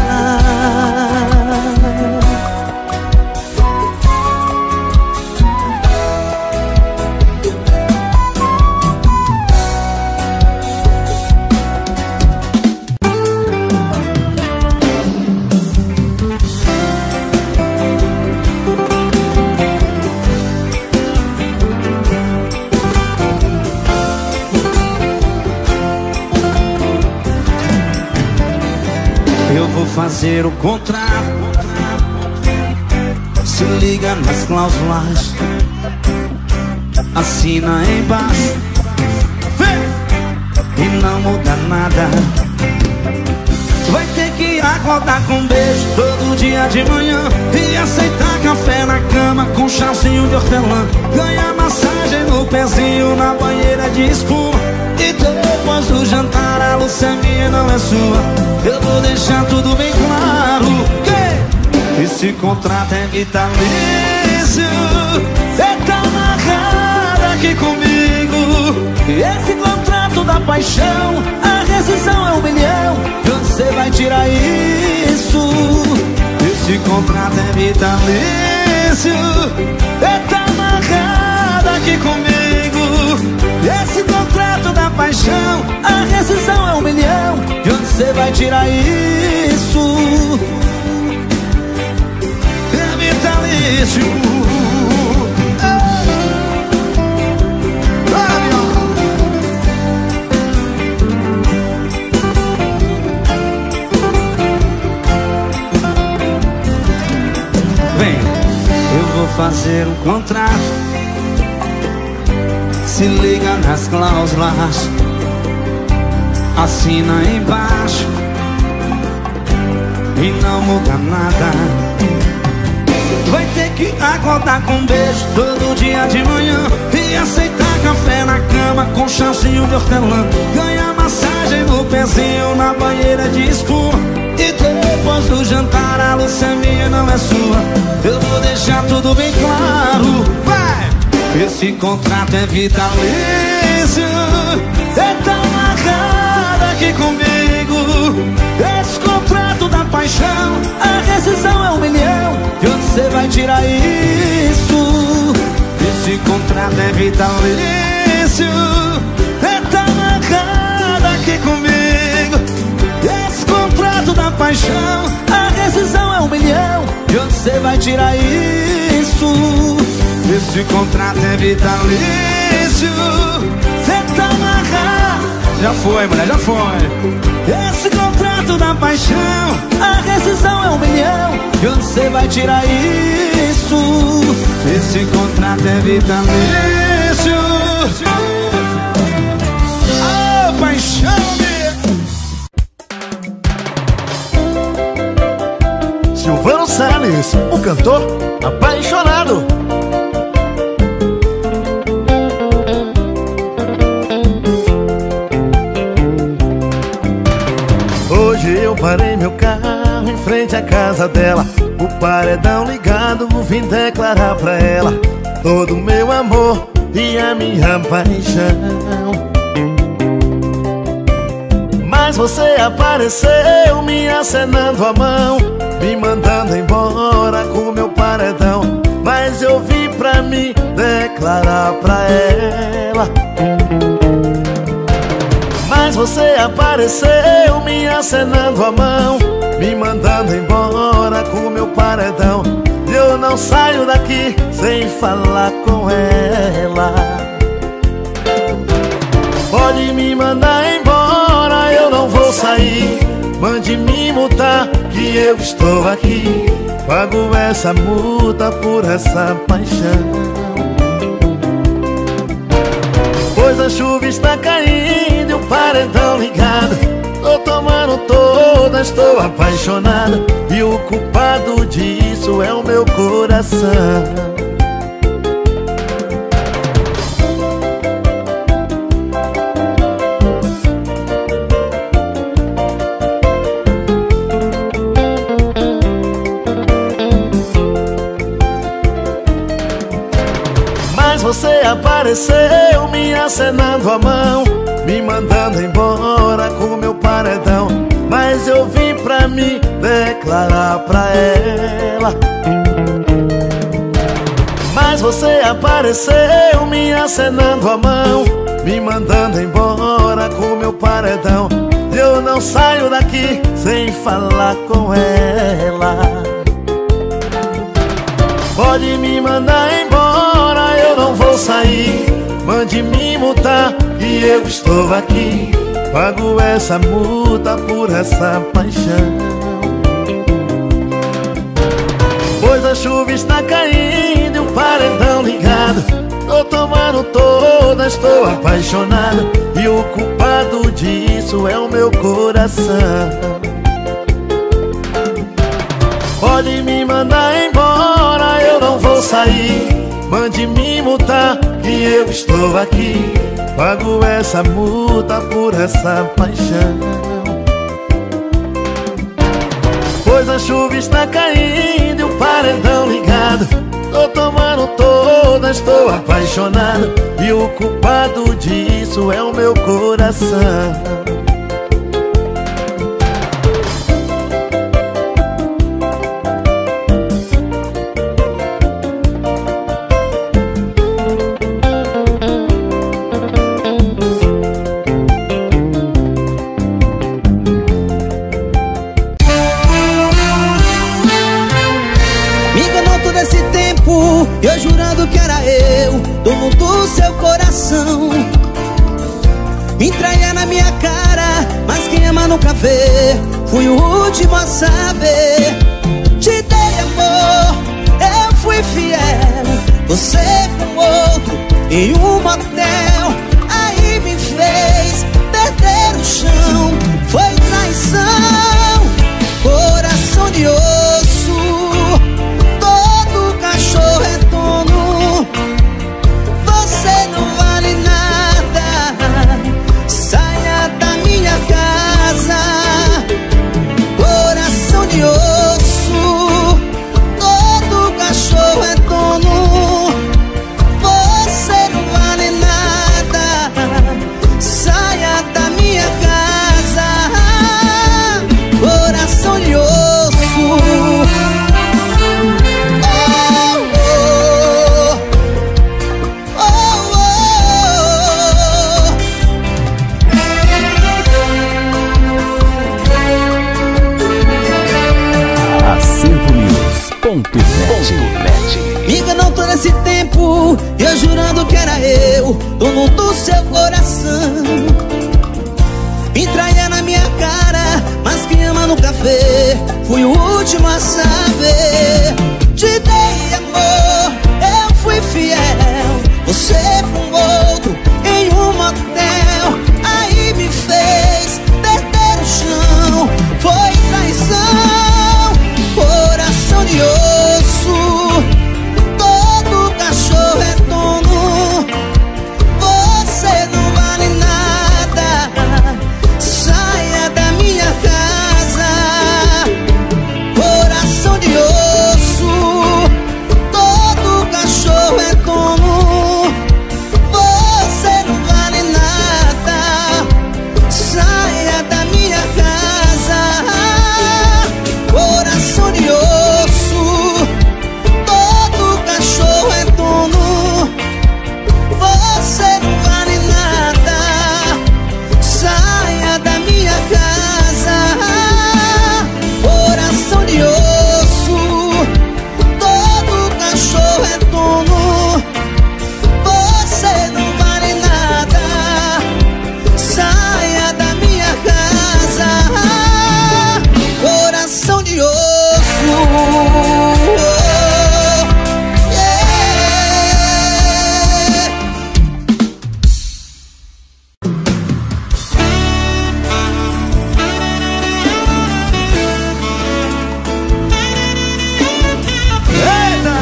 Fazer o contrato, se liga nas cláusulas, assina embaixo, vem, e não muda nada. Vai ter que acordar com beijo todo dia de manhã e aceitar café na cama com chazinho de hortelã. Ganhar massagem no pezinho na banheira de espuma. E depois do jantar a luz é minha, não é sua. Eu vou deixar tudo bem claro que esse contrato é vitalício. É tão amarrado aqui comigo. Esse contrato da paixão, a rescisão é um milhão. De onde você vai tirar isso? Esse contrato é vitalício. É tão amarrado aqui comigo. Esse contrato da paixão, a rescisão é um milhão. De onde você vai tirar isso? É vitalício. Vem, eu vou fazer um contrato. Se liga nas cláusulas, assina embaixo e não muda nada. Vai ter que acordar com beijo todo dia de manhã e aceitar café na cama com chazinho de hortelã. Ganhar massagem no pezinho na banheira de espuma. E depois do jantar a luz é minha, não é sua. Eu vou deixar tudo bem claro. Vai! Esse contrato é vitalício. É tão amarrado aqui comigo. Esse contrato da paixão, a rescisão é um milhão. De onde você vai tirar isso? Esse contrato é vitalício. É tão amarrado aqui comigo. Esse contrato da paixão, a rescisão é um milhão. De onde você vai tirar isso? Esse contrato é vitalício. Cê tá amarrado Já foi, mulher, já foi. Esse contrato da paixão, a rescisão é um milhão. E onde você vai tirar isso? Esse contrato é vitalício. Ah, paixão, Silvano Salles, o cantor apaixonado. Hoje eu parei meu carro em frente à casa dela, o paredão ligado, vim declarar pra ela todo o meu amor e a minha paixão. Mas você apareceu me acenando a mão, me mandando embora com meu paredão. Mas eu vim pra me declarar pra ela. Mas você apareceu me acenando a mão, me mandando embora com meu paredão. Eu não saio daqui sem falar com ela. Pode me mandar embora, eu não vou sair. Mande me multar que eu estou aqui. Pago essa multa por essa paixão. Pois a chuva está caindo e o paredão ligado. Tô tomando toda, estou apaixonado. E o culpado disso é o meu coração. Você apareceu me acenando a mão, me mandando embora com meu paredão. Mas eu vim pra me declarar pra ela. Mas você apareceu me acenando a mão, me mandando embora com meu paredão. Eu não saio daqui sem falar com ela. Pode me mandar embora, eu não vou sair. Mande me multar que eu estou aqui. Pago essa multa por essa paixão. Pois a chuva está caindo e o paredão ligado. Tô tomando toda, estou apaixonado. E o culpado disso é o meu coração. Pode me mandar embora, eu não vou sair. Mande me multar que eu estou aqui. Pago essa multa por essa paixão. Pois a chuva está caindo e o paredão ligado. Tô tomando toda, estou apaixonado. E o culpado disso é o meu coração. Eu jurando que era eu, dono do seu coração. Me traía na minha cara, mas quem ama nunca vê. Fui o último a saber. Te dei amor, eu fui fiel. Você com outro em um motel. Aí me fez perder o chão. Foi traição, coração de osso. Todo cachorro é dono. Você não vale nada. Saia da minha casa. Coração de osso. Todo cachorro é dono. Você não vale nada. Saia da minha casa. Coração de osso. Me enganou todo esse tempo, eu jurando que era eu, dono do seu coração. Entraia na minha cara, mas que ama nunca vê. Fui o último a saber. Te dei amor, eu fui fiel. Você com outro em um motel. Aí me fez perder o chão. Foi traição, coração de osso. Todo cachorro é dono. Você não vale nada. Saia da minha casa. Coração de osso. Todo cachorro é dono. Você não vale nada. Saia da minha casa. Coração de osso. Todo cachorro é dono. Você não vale nada. Saia da minha casa. Coração de osso. Todo cachorro é dono. Você não vale nada. Saia da minha casa. Coração de osso. Yeah. Eita!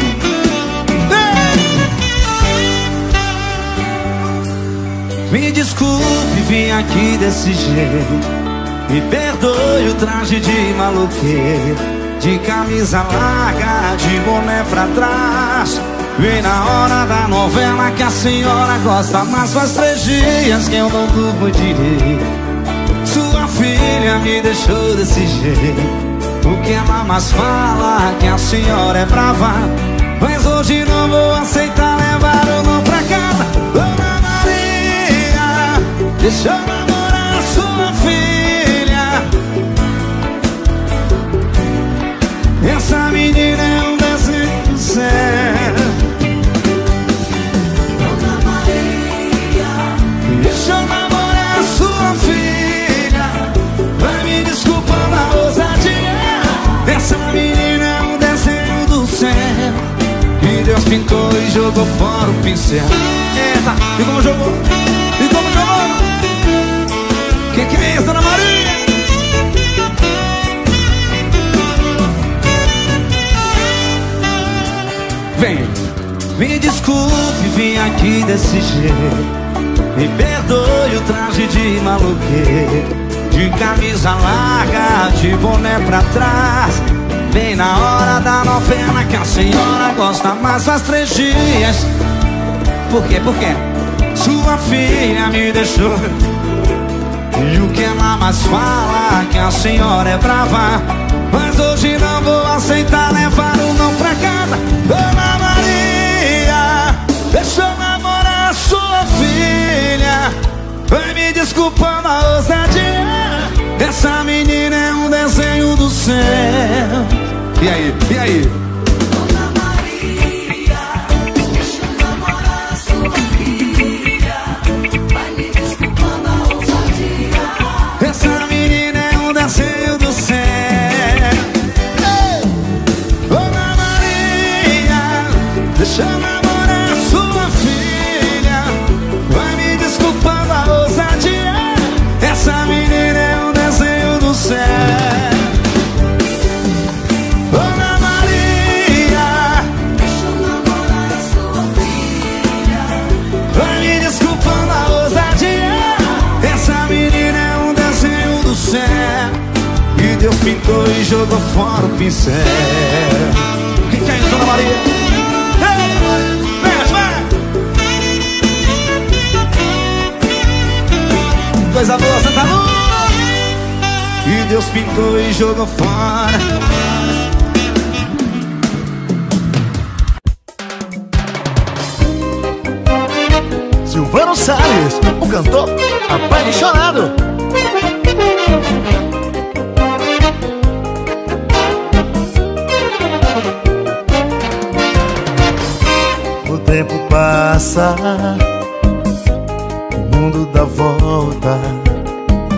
Me desculpe vir aqui desse jeito. Me perdoe o traje de maluqueiro, de camisa larga, de boné pra trás. Vem na hora da novela que a senhora gosta, mas faz três dias que eu não durmo direito. Sua filha me deixou desse jeito. O que ela mais fala é que a senhora é brava, mas hoje não vou aceitar levar o não pra casa. Dona Maria, deixa eu namorar sua filha. Essa menina é um desenho do céu. Dona Maria, Deixa eu namorar sua filha. Vai me desculpando a ousadia. Essa menina é um desenho do céu que Deus pintou e jogou fora o pincel. Eita, e como jogou? E como jogou? Que que é isso, Dona Maria? Vem, me desculpe vir aqui desse jeito. Me perdoe o traje de maluqueiro, de camisa larga, de boné pra trás. Bem na hora da novela que a senhora gosta, mas faz três dias. Por quê, por quê? Sua filha me deixou. E o que ela mais fala é que a senhora é brava, mas hoje não vou aceitar levar o não pra casa. Dona Maria, deixa eu namorar sua filha. Vai me desculpando a ousadia. Essa menina é um desenho do céu. E aí, e aí? Dona Maria, deixa eu namorar sua filha. Vai me desculpando a ousadia. Essa menina é um desenho do céu. Ei! Dona Maria, deixa eu namorar sua filha. Vai me desculpando a ousadia. Essa menina é um desenho do céu. Dona Maria, Deixa eu namorar sua filha. vai me desculpando a ousadia. Essa menina é um desenho do céu que Deus pintou e jogou fora o pincel. O que, que é isso, Dona Maria? Ei, vem, vai! Coisa boa, Santa Luz. E Deus pintou e jogou fora. Silvano Salles, o cantor apaixonado. O tempo passa, o mundo dá volta,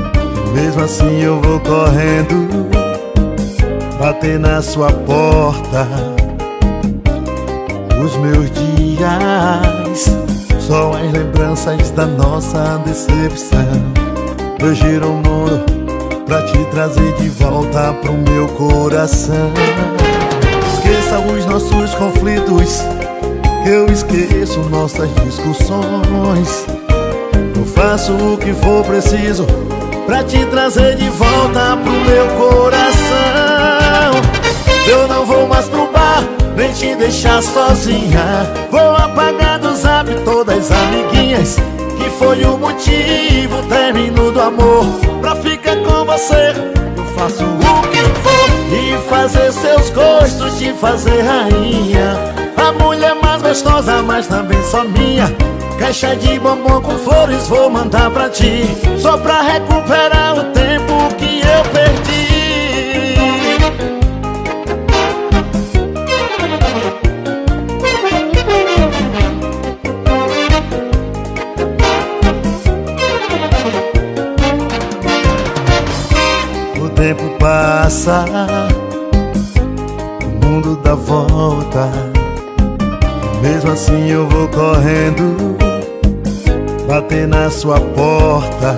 Mesmo assim eu vou correndo, bater na sua porta. Os meus dias, só as lembranças da nossa decepção. Eu giro o mundo pra te trazer de volta pro meu coração. Esqueça os nossos conflitos, que eu esqueço nossas discussões. Eu faço o que for preciso pra te trazer de volta pro meu coração. Eu não vou mais pro bar, nem te deixar sozinha. Vou apagar do zap todas as amiguinhas, que foi o motivo, término do amor. Pra ficar com você, eu faço o que for, e fazer seus gostos, te fazer rainha. A mulher mais gostosa, mas também só minha. Caixa de bombom com flores vou mandar pra ti, só pra recuperar o tempo que eu perdi. O tempo passa, o mundo dá volta. Mesmo assim eu vou correndo, bater na sua porta.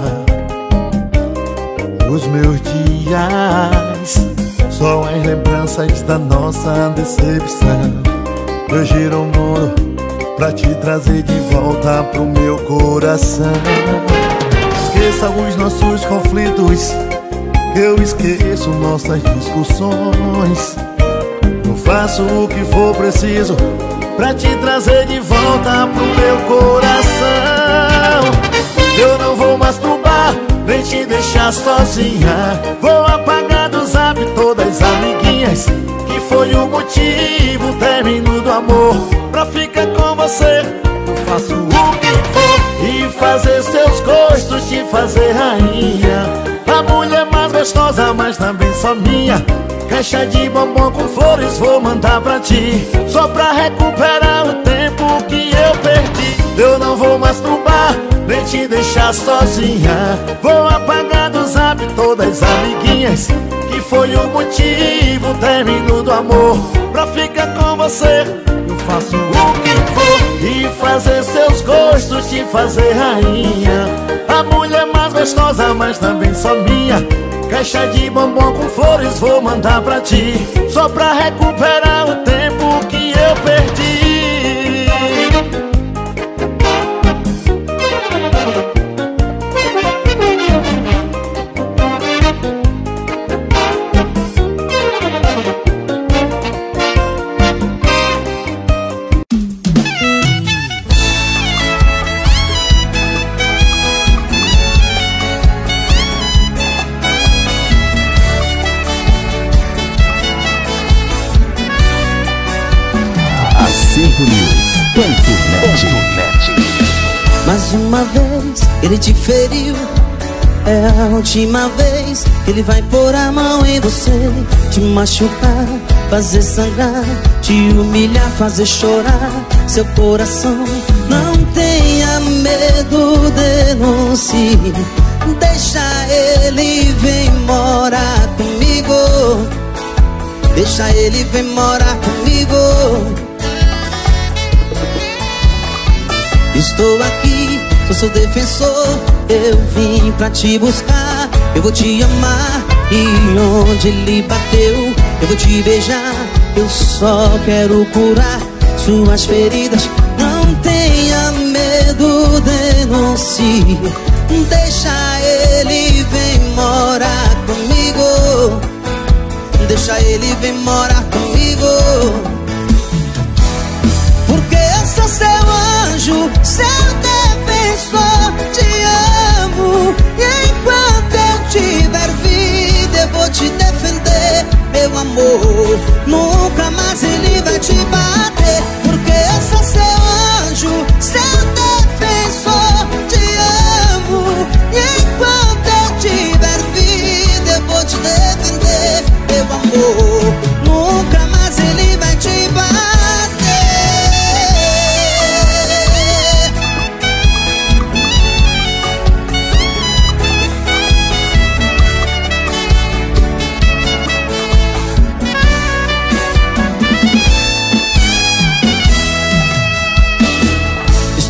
Os meus dias, só as lembranças da nossa decepção. Eu giro o mundo pra te trazer de volta pro meu coração. Esqueça os nossos conflitos, que eu esqueço nossas discussões. Eu faço o que for preciso pra te trazer de volta pro meu coração. Eu não vou mais pro bar, nem te deixar sozinha. Vou apagar do zap todas as amiguinhas, que foi o motivo, término do amor. Pra ficar com você, eu faço o que for, e fazer seus gostos, te fazer rainha. A mulher mais gostosa, mas também só minha. Caixa de bombom com flores vou mandar pra ti, só pra recuperar o tempo que eu perdi. Eu não vou mais pro bar, nem te deixar sozinha. Vou apagar do zap todas as amiguinhas, que foi o motivo, término do amor. Pra ficar com você, eu faço o que for, e fazer seus gostos, te fazer rainha. A mulher mais gostosa, mas também só minha. Caixa de bombom com flores vou mandar pra ti, só pra recuperar o tempo que eu perdi. Mais uma vez ele te feriu, é a última vez que ele vai pôr a mão em você, te machucar, fazer sangrar, te humilhar, fazer chorar seu coração. Não tenha medo, denuncie, deixa ele vir morar comigo, deixa ele vir morar comigo. Estou aqui, sou seu defensor, eu vim pra te buscar. Eu vou te amar e onde ele bateu eu vou te beijar. Eu só quero curar suas feridas. Não tenha medo, denuncie, deixa ele vir morar comigo, deixa ele vir morar comigo. Porque eu sou seu anjo, seu defensor, te amo. E enquanto eu tiver vida, eu vou te defender, meu amor. Nunca mais ele vai te bater. Porque eu sou seu anjo, seu defensor, te amo. E enquanto eu tiver vida, eu vou te defender, meu amor. Nunca mais ele vai te bater.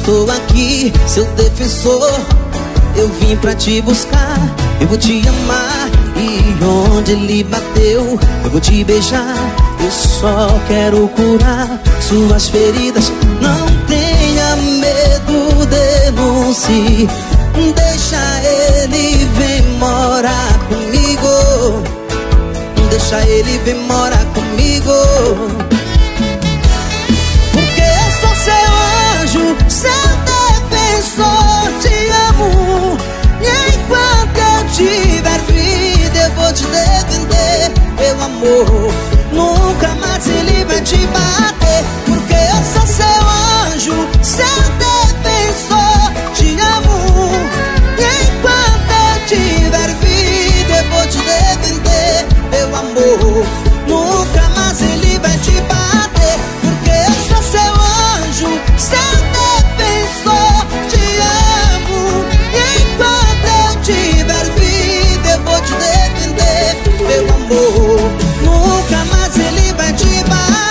tô aqui, seu defensor. Eu vim pra te buscar, eu vou te amar. E onde ele bateu, eu vou te beijar. Eu só quero curar suas feridas. Não tenha medo, denuncie. Deixa ele vir morar comigo. Deixa ele vir morar comigo. Porque eu sou seu anjo, seu defensor. Te amo. E enquanto eu tiver vida, eu vou te defender. Meu amor, nunca mais ele vai te bater. Porque eu sou seu anjo, seu defensor. Te amo. E enquanto eu tiver vida, eu vou te defender. Meu amor, nunca mais ele vai te bater. Porque eu sou seu anjo, seu defensor. Te amo. E enquanto eu tiver vida, eu vou te defender. Meu amor, nunca mais ele vai te bater.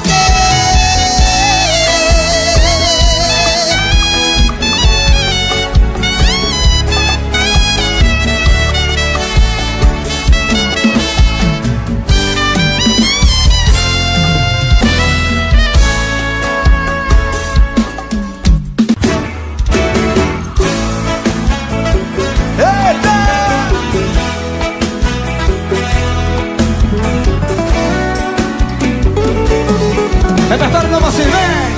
Repertório não você vem.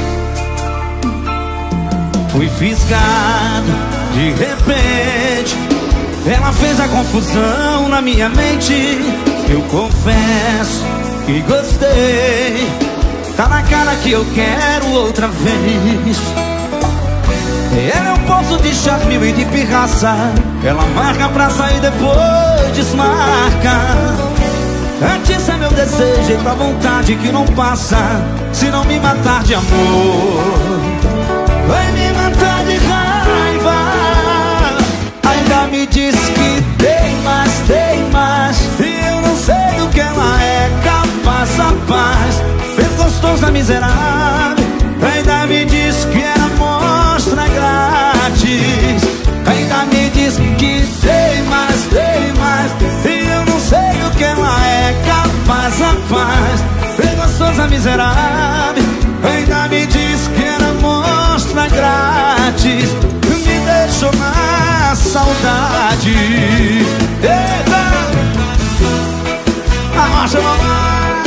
Fui fisgado de repente. Ela fez a confusão na minha mente. Eu confesso que gostei. Tá na cara que eu quero outra vez. Ela é um poço de charmil e de pirraça. Ela marca pra sair, depois desmarca. Antes é meu desejo e tua vontade que não passa. Se não me matar de amor, vai me matar de raiva. Ainda me diz que tem mais, tem mais. E eu não sei do que ela é capaz, rapaz. Fez gostosa miserável. Ainda me diz que era mostra grátis. Ainda me diz que tem mais, tem mais. E eu não sei do que ela é capaz, rapaz. Fez gostosa miserável. Ainda me diz que era mostra grátis. Me deixou na saudade. Eita! Arrocha, mamãe.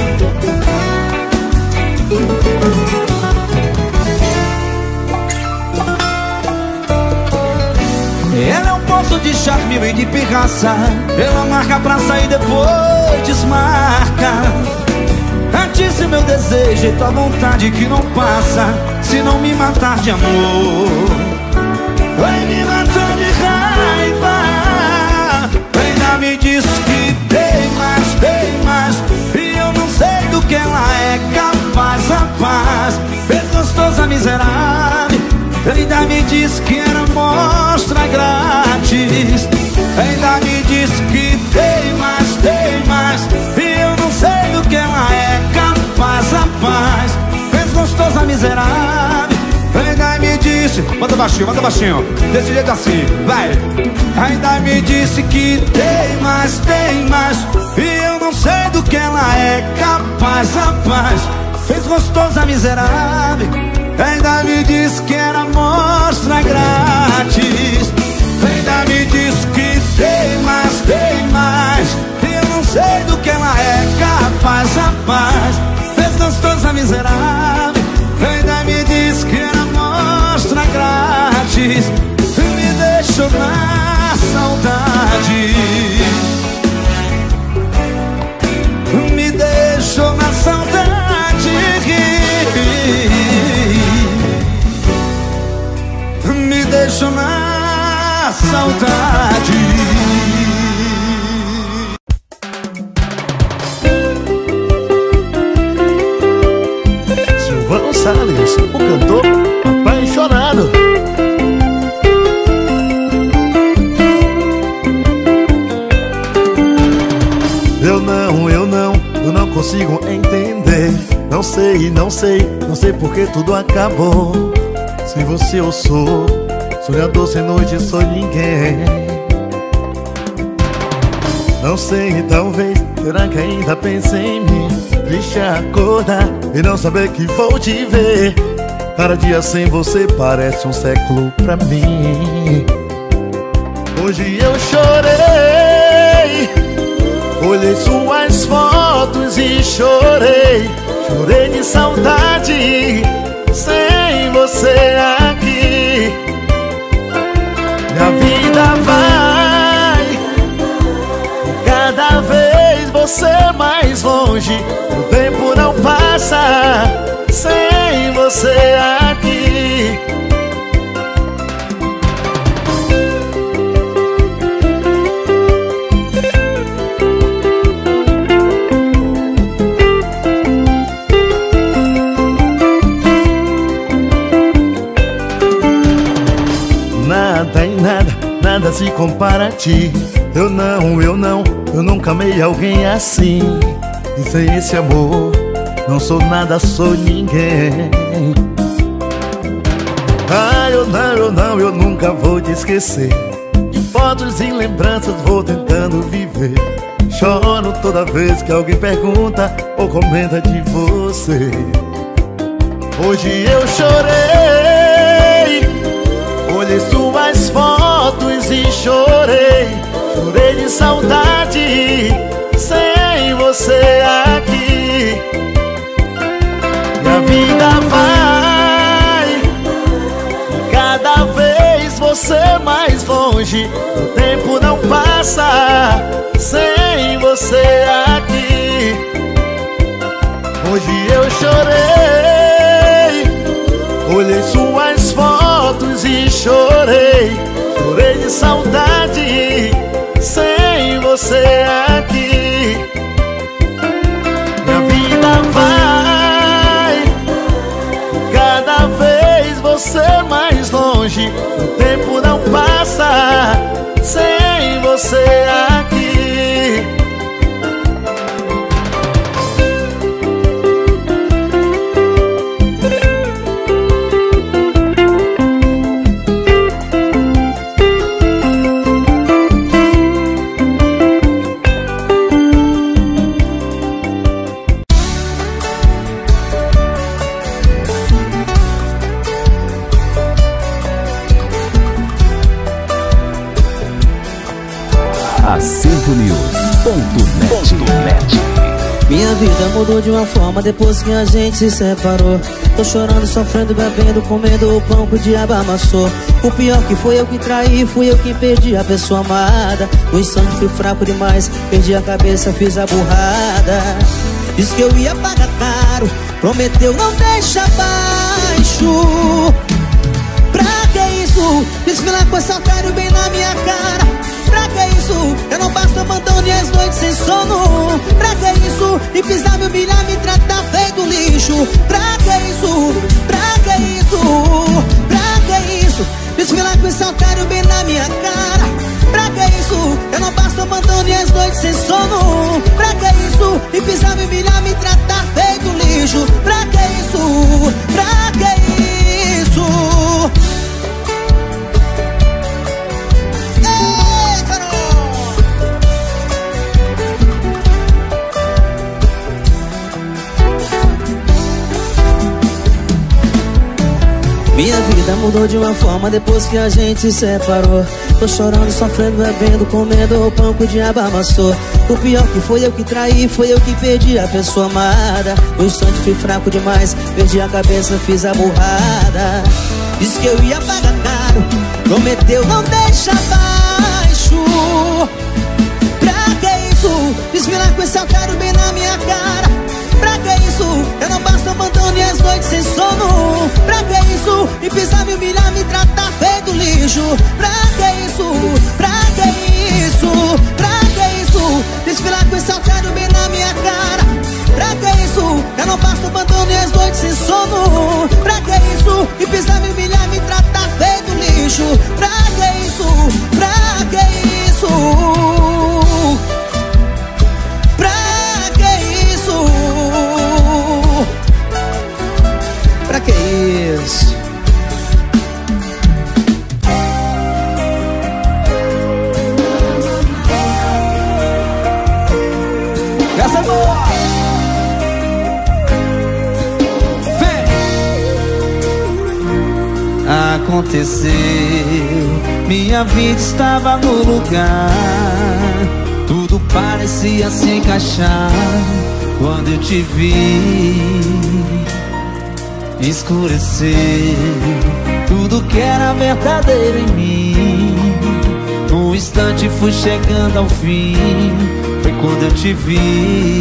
Ela é um poço de charmil e de pirraça. Ela marca pra sair, depois desmarca. Antes é meu desejo e tua vontade que não passa. Se não me matar de amor, vai me matar de raiva. Ainda me diz que tem mais, tem mais. E eu não sei do que ela é capaz, rapaz. Fez gostosa miserável. Ainda me diz que era mostra grátis. Ainda me diz que tem mais, tem mais. E eu não sei do que ela é capaz, rapaz. Fez gostosa miserável. Ainda me disse, manda baixinho, manda baixinho, desse jeito assim, vai. Ainda me disse que tem mais, tem mais. E eu não sei do que ela é capaz, rapaz. Fez gostosa miserável. Ainda me diz que era mostra grátis. Ainda me diz que tem mais, tem mais. E eu não sei do que ela é capaz, rapaz. Fez gostosa miserável. Ainda me diz que era mostra grátis. Me deixou na saudade. Me deixou na saudade. Me deixou na saudade. Silvano Salles, o cantor apaixonado. Eu não, eu não, eu não consigo entender. Não sei, não sei, não sei porque tudo acabou. Sem você eu sou sonhador, sem noite sou ninguém. Não sei, talvez, será que ainda pensa em mim? Triste acordar e não saber que vou te ver. Cada dia sem você parece um século pra mim. Hoje eu chorei, olhei suas fotos e chorei. Chorei de saudade sem você aqui. Minha vida vai, cada vez você mais longe. O tempo não passa sem você aqui. Nada e nada, nada se compara a ti. Eu não, eu não, eu nunca amei alguém assim. E sem esse amor, não sou nada, sou ninguém. Ah, eu não, eu não, eu nunca vou te esquecer. De fotos e lembranças vou tentando viver. Choro toda vez que alguém pergunta ou comenta de você. Hoje eu chorei, olhei suas fotos e chorei. Chorei de saudade sem você aqui. Minha vida vai, cada vez você mais longe. O tempo não passa sem você aqui. Hoje eu chorei, olhei suas fotos e chorei. Chorei de saudade sem você aqui. Minha vida vai, cada vez você mais longe. O tempo não passa sem você aqui. Acervo News ponto net. Minha vida mudou de uma forma depois que a gente se separou. Tô chorando, sofrendo, bebendo, comendo o pão que o diabo amassou. O pior que foi eu que traí, fui eu que perdi a pessoa amada. No instante fui fraco demais, perdi a cabeça, fiz a burrada. Disse que eu ia pagar caro, prometeu não deixa baixo. Pra que isso? Desfilar com esse otário bem na minha cara. Pra que isso? Eu não passo abandone as noites sem sono. Pra que isso? E pisar, me humilhar, me tratar feito lixo. Pra que isso? Pra que isso? Pra que isso? Desfilar com esse otário bem na minha cara. Pra que isso? Eu não passo abandone as noites sem sono. Pra que isso? E pisar, me humilhar, me tratar feito lixo. Pra que isso? Pra que isso? Minha vida mudou de uma forma depois que a gente se separou. Tô chorando, sofrendo, bebendo, comendo o pão que o diabo amassou. O pior que foi eu que traí, foi eu que perdi a pessoa amada. No instante fui fraco demais, perdi a cabeça, fiz a burrada. Disse que eu ia pagar caro, prometeu não deixa baixo. Pra que isso? Desfilar com esse otário bem na minha cara. Pra que isso? Eu não basta abandone as noites sem sono. Pra que isso? E pisar, me humilhar, me tratar feito lixo. Pra que isso? Pra que isso? Pra que isso? Desfilar com esse otário bem na minha cara. Pra que isso? Eu não basta abandone as noites sem sono. Pra que isso? E pisar, me humilhar, me tratar feito lixo. Pra que isso? Pra que isso? Pra que isso? aconteceu, minha vida estava no lugar. Tudo parecia se encaixar quando eu te vi. Escureceu tudo que era verdadeiro em mim. Num instante fui chegando ao fim, foi quando eu te vi.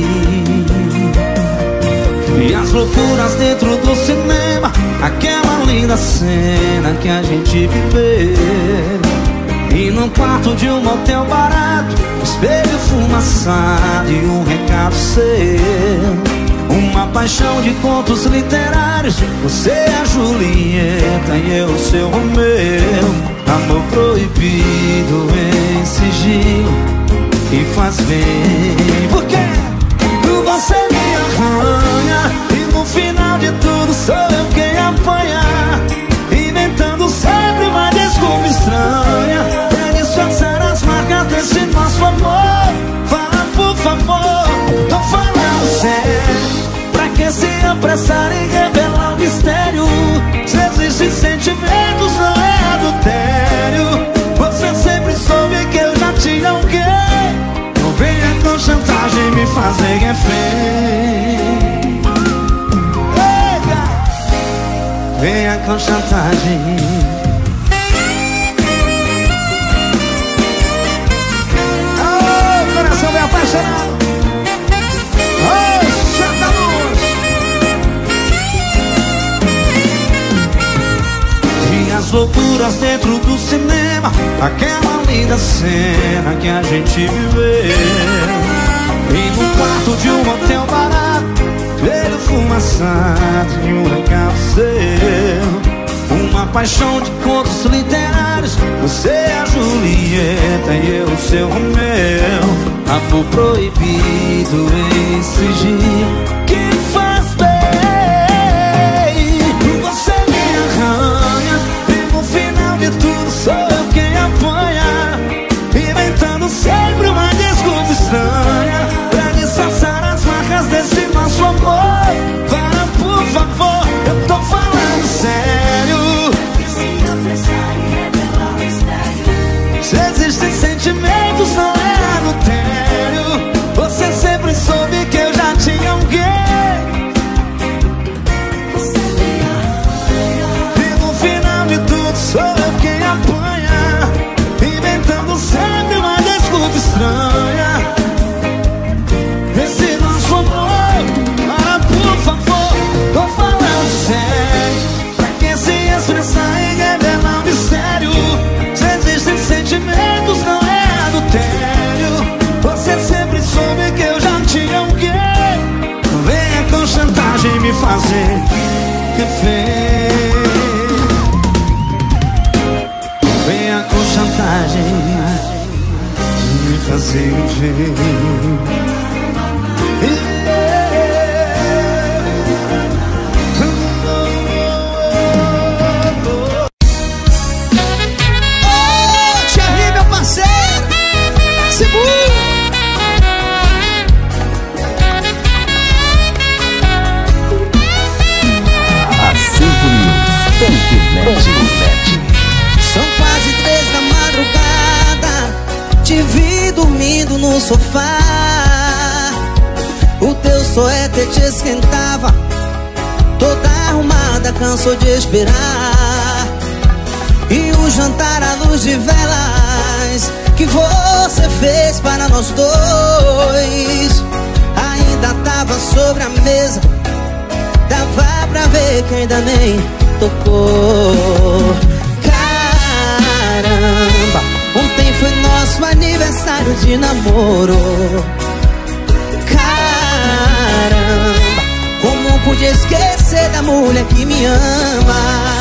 E as loucuras dentro do cinema, aquela linda cena que a gente viveu. E num quarto de um motel barato, espelho fumaçado e um recado seu. Uma paixão de contos literários, você é a Julieta e eu o seu Romeu. Amor proibido em sigilo e faz bem. Por quê? Você me arranha e no final de tudo sou eu quem apanha, inventando sempre uma desculpa estranha pra disfarçar as marcas desse nosso amor. Fala por favor, tô falando sério. Pra que se apressar em revelar o mistério? Se existem sentimentos, não é adultério. Você sempre soube que eu já tinha alguém. Não venha com chantagem me fazer refém. Venha com chantagem. Oh, coração bem apaixonado. Oh, Santa Luz. E as loucuras dentro do cinema, aquela linda cena que a gente viveu. E no quarto de um motel barato, espelho fumaçado e um recado seu. Uma paixão de contos literários, você é a Julieta e eu o seu Romeu. Amor proibido em sigilo que faz bem. Você me arranha e no final de tudo sou eu quem apanha, inventando sempre uma desculpa estranha pra disfarçar as marcas desse nosso amor. Para, por favor, eu tô falando sério. Se existem sentimentos, não é adultério. Você sempre soube que eu já tinha alguém. E no final de tudo sou eu quem apanha, inventando sempre uma desculpa estranha esse nosso amor. Ah, por favor, tô falando sério. Pra que se expressar e revelar um mistério? Se existem sentimentos, não é adultério. Você sempre soube que eu já tinha alguém. Não venha com chantagem me fazer refém. Venha com chantagem me fazer refém. São quase três da madrugada, te vi dormindo no sofá. O teu suéter te esquentava, toda arrumada, cansou de esperar. E o jantar à luz de velas que você fez para nós dois ainda tava sobre a mesa. Dava pra ver que ainda nem tocou. Caramba, ontem foi nosso aniversário de namoro. Caramba, como podia esquecer da mulher que me ama?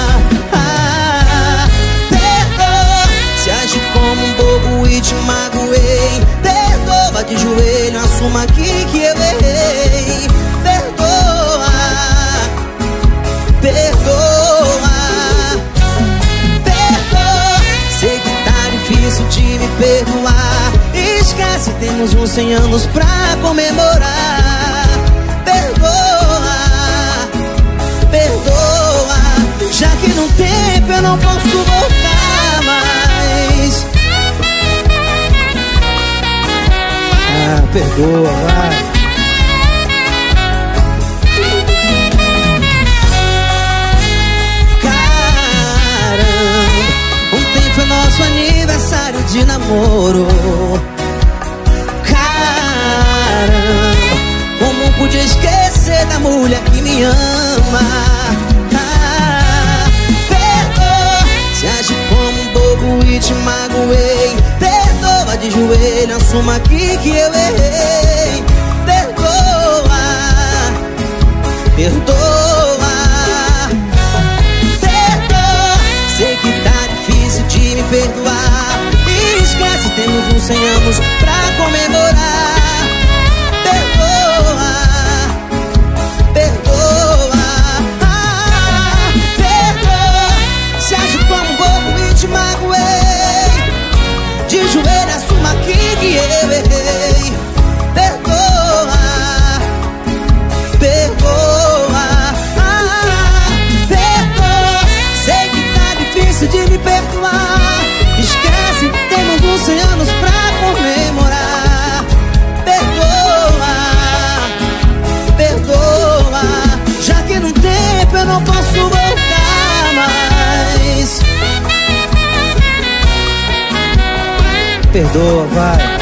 Ah, perdoa se agi como um bobo e te magoei. Perdoa de joelho, assuma aqui que eu errei. Perdoa, perdoa, perdoa. Sei que tá difícil de me perdoar. Esquece, temos uns cem anos pra comemorar. Perdoa, perdoa. Já que no tempo eu não posso perdoa, vai. Ontem foi nosso aniversário de namoro. Caramba, como pude esquecer da mulher que me ama? Ah, perdoa, se age como um bobo e te magoei. Perdoa de joelho, assuma aqui que eu errei. Perdoa, perdoa. Sei que tá difícil de me perdoar. E esquece, temos uns cem anos pra comemorar. Perdoa, perdoa, ah, perdoa. Se age como um bobo e te magoei. De joelho, assuma aqui que eu errei. Perdoa, perdoa, ah, perdoa. Sei que difícil de me perdoar. Esquece, temos uns cem anos pra comemorar. Perdoa, perdoa. Já que no tempo eu não posso voltar mais. Perdoa, vai.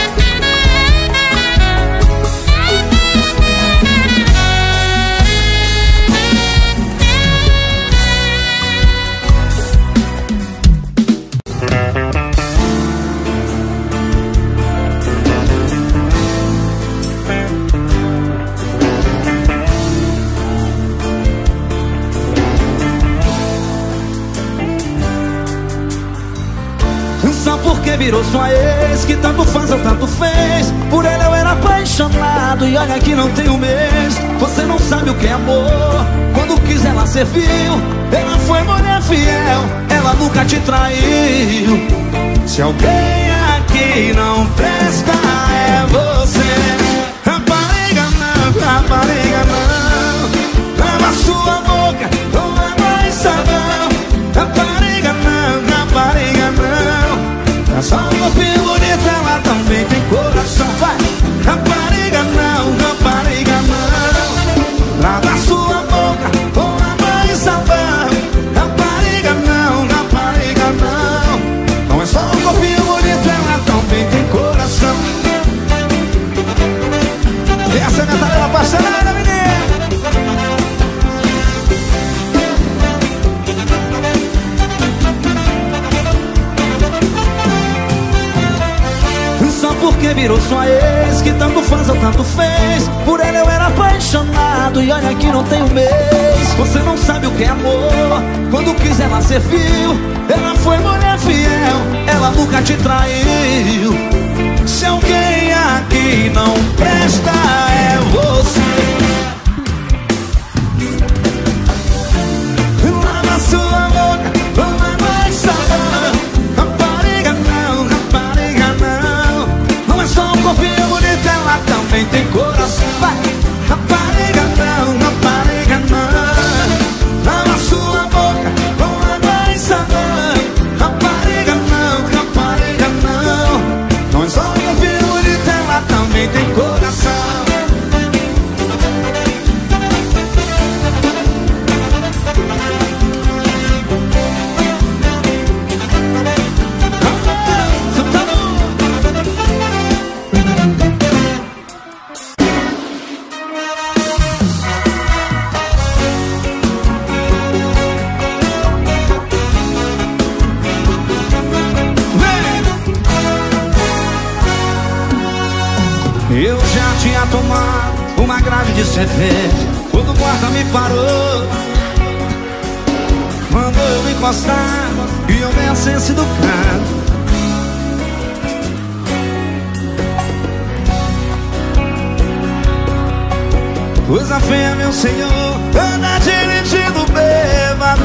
Virou sua ex, que tanto faz ou tanto fez. Por ela eu era apaixonado e olha que não tem um mês. Você não sabe o que é amor. Quando quis ela serviu. Ela foi mulher fiel, ela nunca te traiu. Se alguém aqui não presta é você. Rapariga não, rapariga não. Lava sua boca, não é mais sabão. Rapariga não, rapariga não. É só um corpinho bonito, ela também tem coração. Vai! Rapariga não, rapariga não. Lava sua boca com água e sabão. Rapariga não, rapariga não. Não é só um corpinho bonito, ela também tem coração. E essa é a Natália apaixonada, menina. Porque virou sua ex, que tanto faz ou tanto fez. Por ela eu era apaixonado e olha que não tem um mês. Você não sabe o que é amor. Quando quis ela serviu. Ela foi mulher fiel, ela nunca te traiu. Se alguém aqui não presta é você. Lava sua boca, toma mais sabão. Rapariga não, rapariga não. Não é só um corpinho bonito, ela também tem coração. Vai! Rapariga não, rapariga não. Lava sua boca com água e sabão. Rapariga não, rapariga não. Não é só um corpinho bonito, ela também tem coração. Eu já tinha tomado uma grade de cerveja quando o guarda me parou. Mandou eu me encostar e eu dei a sense do canto. Coisa feia, meu senhor, anda dirigindo bêbado.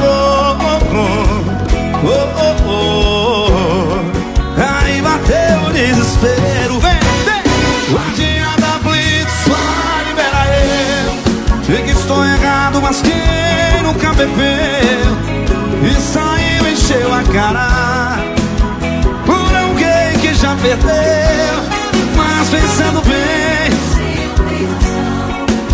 Oh, oh, oh. Aí bateu o desespero. Vem, vem! Guardinha da Blitz, só libera eu. Sei que estou errado, mas quem nunca bebeu e saiu, encheu a cara por alguém que já perdeu. Mas pensando bem,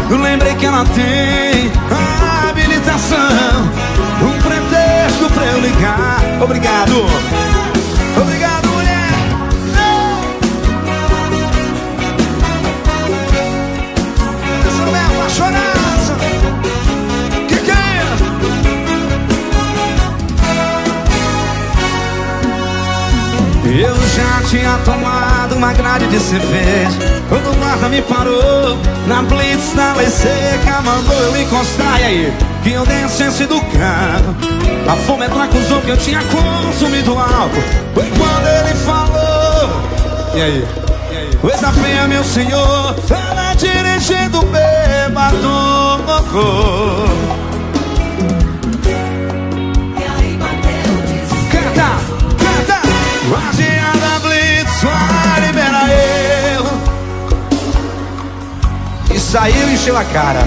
Eu lembrei que ela tem a habilitação, um pretexto pra eu ligar. Obrigado, obrigado, mulher. Essa não é apaixonada. Que que é? Eu já tinha tomado uma grade de cerveja quando o guarda me parou na blitz da lei seca, mandou eu encostar. E aí, que eu descesse do carro. A fômetro acusou que eu tinha consumido álcool. Foi quando ele falou: e aí? E aí? Coisa feia, meu senhor, ela dirigindo bêbado. E aí bateu o desespero. Canta, canta. Guardiã blitz, só libera eu. E saiu e encheu a cara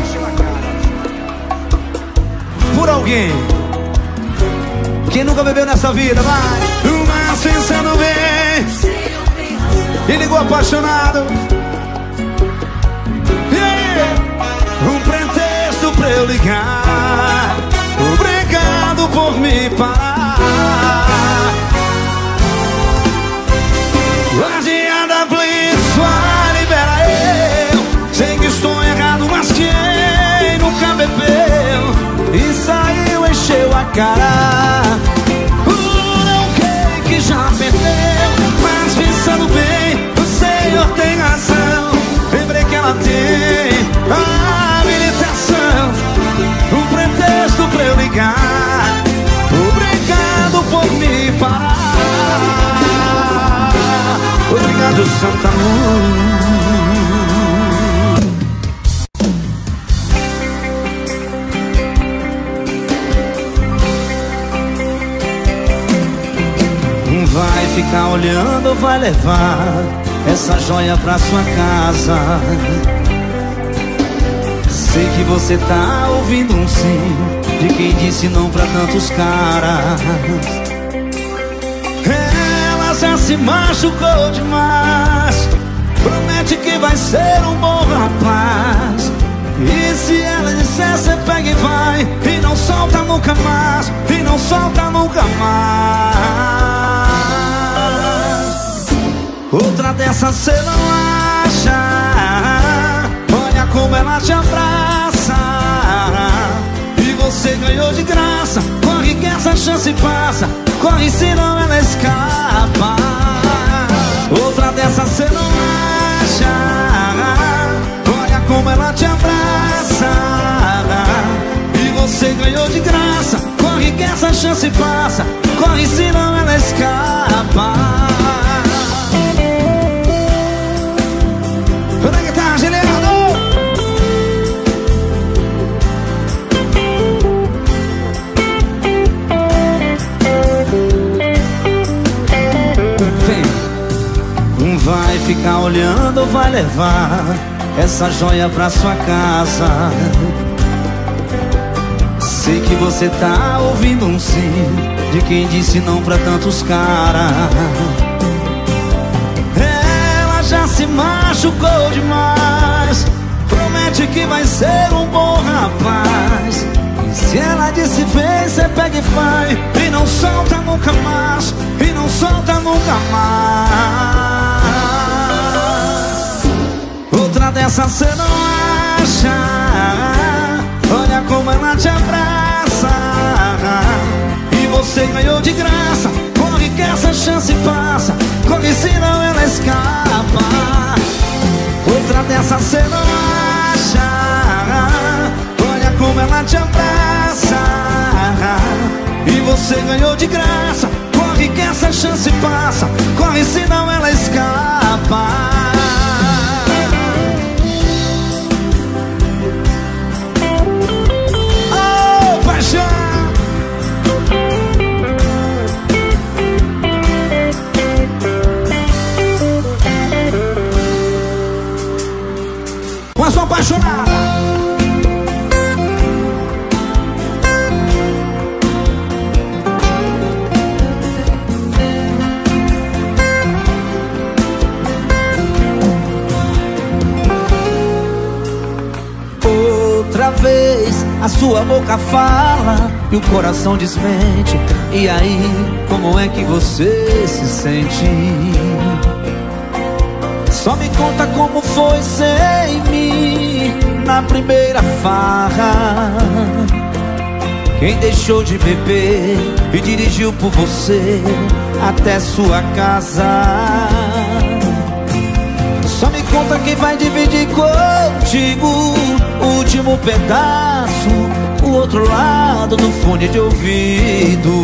por alguém que nunca bebeu nessa vida, vai. Mas pensando bem, e ligou apaixonado. Yeah. Um pretexto pra eu ligar. Obrigado por me parar. Guardiã da blitz, só libera eu. Sei que estou errado, mas quem nunca bebeu e saiu, encheu a cara por alguém que já perdeu. Mas pensando bem, o senhor tem razão. Lembrei que ela tem a habilitação, um pretexto pra eu ligar. Obrigado por me parar. Obrigado, Santa Luz. Vai ficar olhando ou vai levar essa joia pra sua casa? Sei que você tá ouvindo um sim de quem disse não pra tantos caras. Ela já se machucou demais, promete que vai ser um bom rapaz. E se ela disser, cê pega e vai, e não solta nunca mais, e não solta nunca mais. Outra dessas cê não acha. Olha como ela te abraça, e você ganhou de graça. Corre que essa chance passa, corre senão ela escapa. Outra dessas cê não acha. Olha como ela te abraça, e você ganhou de graça. Corre que essa chance passa, corre senão ela escapa. Onde é que tá, Giliano? Vem. Vai ficar olhando ou vai levar essa joia pra sua casa? Sei que você tá ouvindo um sim de quem disse não pra tantos caras. Ela já se machucou demais, promete que vai ser um bom rapaz. E se ela disse vem, cê pega e vai, e não solta nunca mais, e não solta nunca mais. Outra dessa cê não acha. Olha como ela te abraça, e você ganhou de graça. Corre que essa chance passa, corre senão ela escapa. Outra dessa cê não acha. Olha como ela te abraça, e você ganhou de graça. Corre que essa chance passa, corre senão ela escapa. Mas sou apaixonada. vez a sua boca fala e o coração desmente. E aí, como é que você se sente? Só me conta como foi sem mim na primeira farra. Quem deixou de beber e dirigiu por você até sua casa. Só me conta quem vai dividir contigo o último pedaço, o outro lado do fone de ouvido.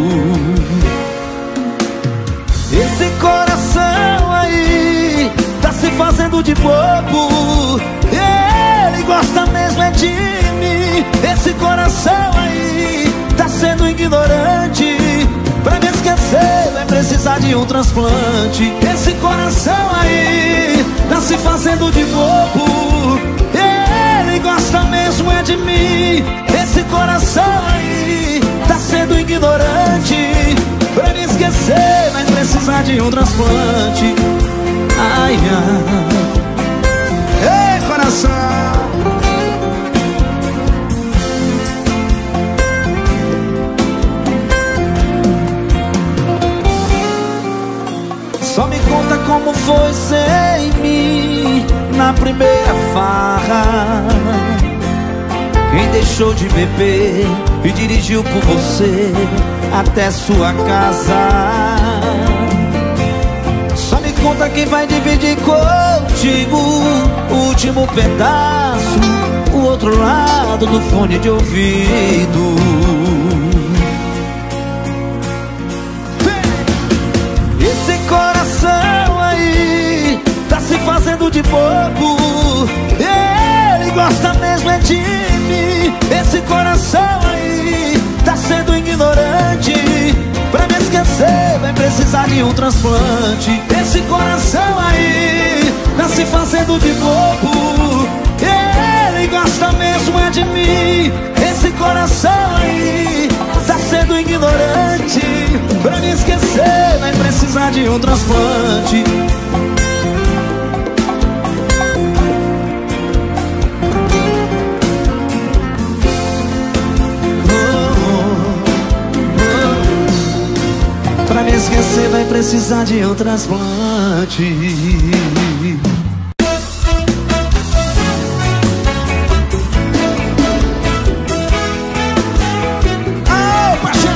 Esse coração aí tá se fazendo de bobo, ele gosta mesmo é de mim. Esse coração aí tá sendo ignorante, pra me esquecer vai precisar de um transplante. Esse coração aí tá se fazendo de bobo, ele gosta mesmo é de mim. Esse coração aí tá sendo ignorante, pra me esquecer vai precisar de um transplante. Ai, ai. Ei, coração! Só me conta como foi sem mim na primeira farra. Quem deixou de beber e dirigiu por você até sua casa. Só me conta quem vai dividir contigo o último pedaço, o outro lado do fone de ouvido. Esse coração aí tá se fazendo de bobo, ele gosta mesmo é de mim. Esse coração aí tá sendo ignorante, pra me esquecer vai precisar de um transplante. Esse coração aí tá se fazendo de bobo, ele gosta mesmo é de mim. Esse coração aí tá sendo ignorante, pra me esquecer vai precisar de um transplante. Pra me esquecer vai precisar de um transplante. Oh, paixão!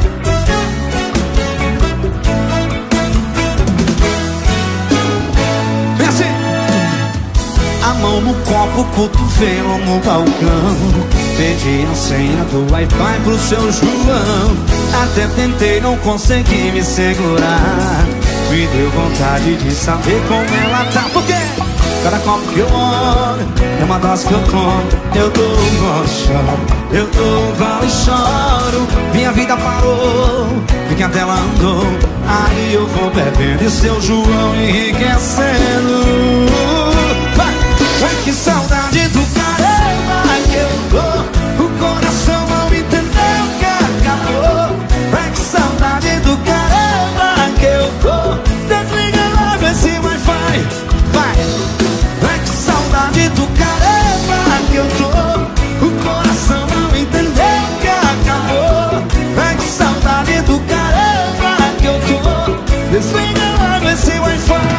Vem assim! A mão no copo, cotovelo no balcão. Pedi a senha do Wi-Fi pro seu João. Até tentei, não consegui me segurar. Me deu vontade de saber como ela tá. Por quê? Cada copo que eu olho é uma dose que eu como. Eu dou um gole e choro, eu dou um gole e choro. Minha vida parou, vi que a tela andou. Aí eu vou bebendo e seu João enriquecendo. Vai, vai que saudade do caramba que eu tô. O coração não entendeu que acabou. Vai que saudade do caramba que eu tô. Desliga logo esse Wi-Fi. Vai, vai que saudade do caramba que eu tô. O coração não entendeu que acabou. Vai que saudade do caramba que eu tô. Desliga logo esse Wi-Fi.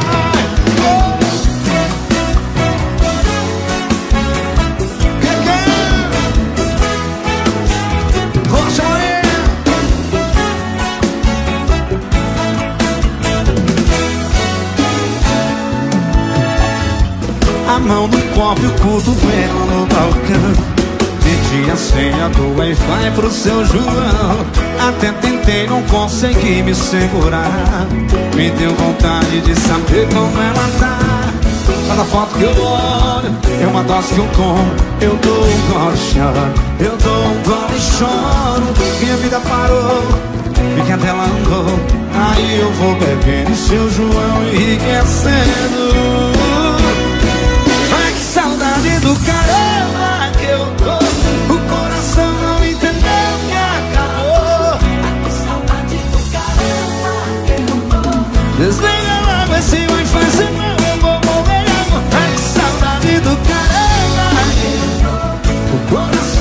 A mão no copo e o cotovelo no balcão. Pedi a senha do Wi-Fi pro seu João. Até tentei, não consegui me segurar. Me deu vontade de saber como ela tá. Cada foto que eu olho é uma dose que eu como. Eu dou um gole e choro, eu dou um gole e choro. Minha vida parou, vi que a tela andou. Aí eu vou bebendo e seu João enriquecendo. Saudade do caramba que eu tô. O coração não entendeu que acabou. Saudade do caramba que eu tô. Desliga logo esse Wi-Fi, senão eu vou morrer. Ai, saudade do caramba que eu tô. O coração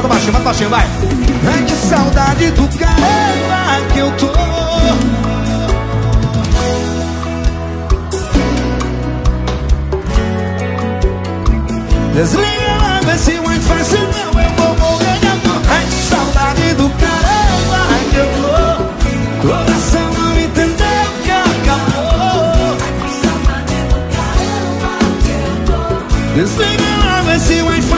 bota baixinho, bota baixinho, vai. Ai, que saudade do caramba que eu tô. Desliga logo esse Wi-Fi, senão eu vou morrer de amor. Ai, que saudade do caramba que eu tô. Coração não entendeu que acabou. Ai, que saudade do caramba que eu tô. Desliga logo esse Wi-Fi.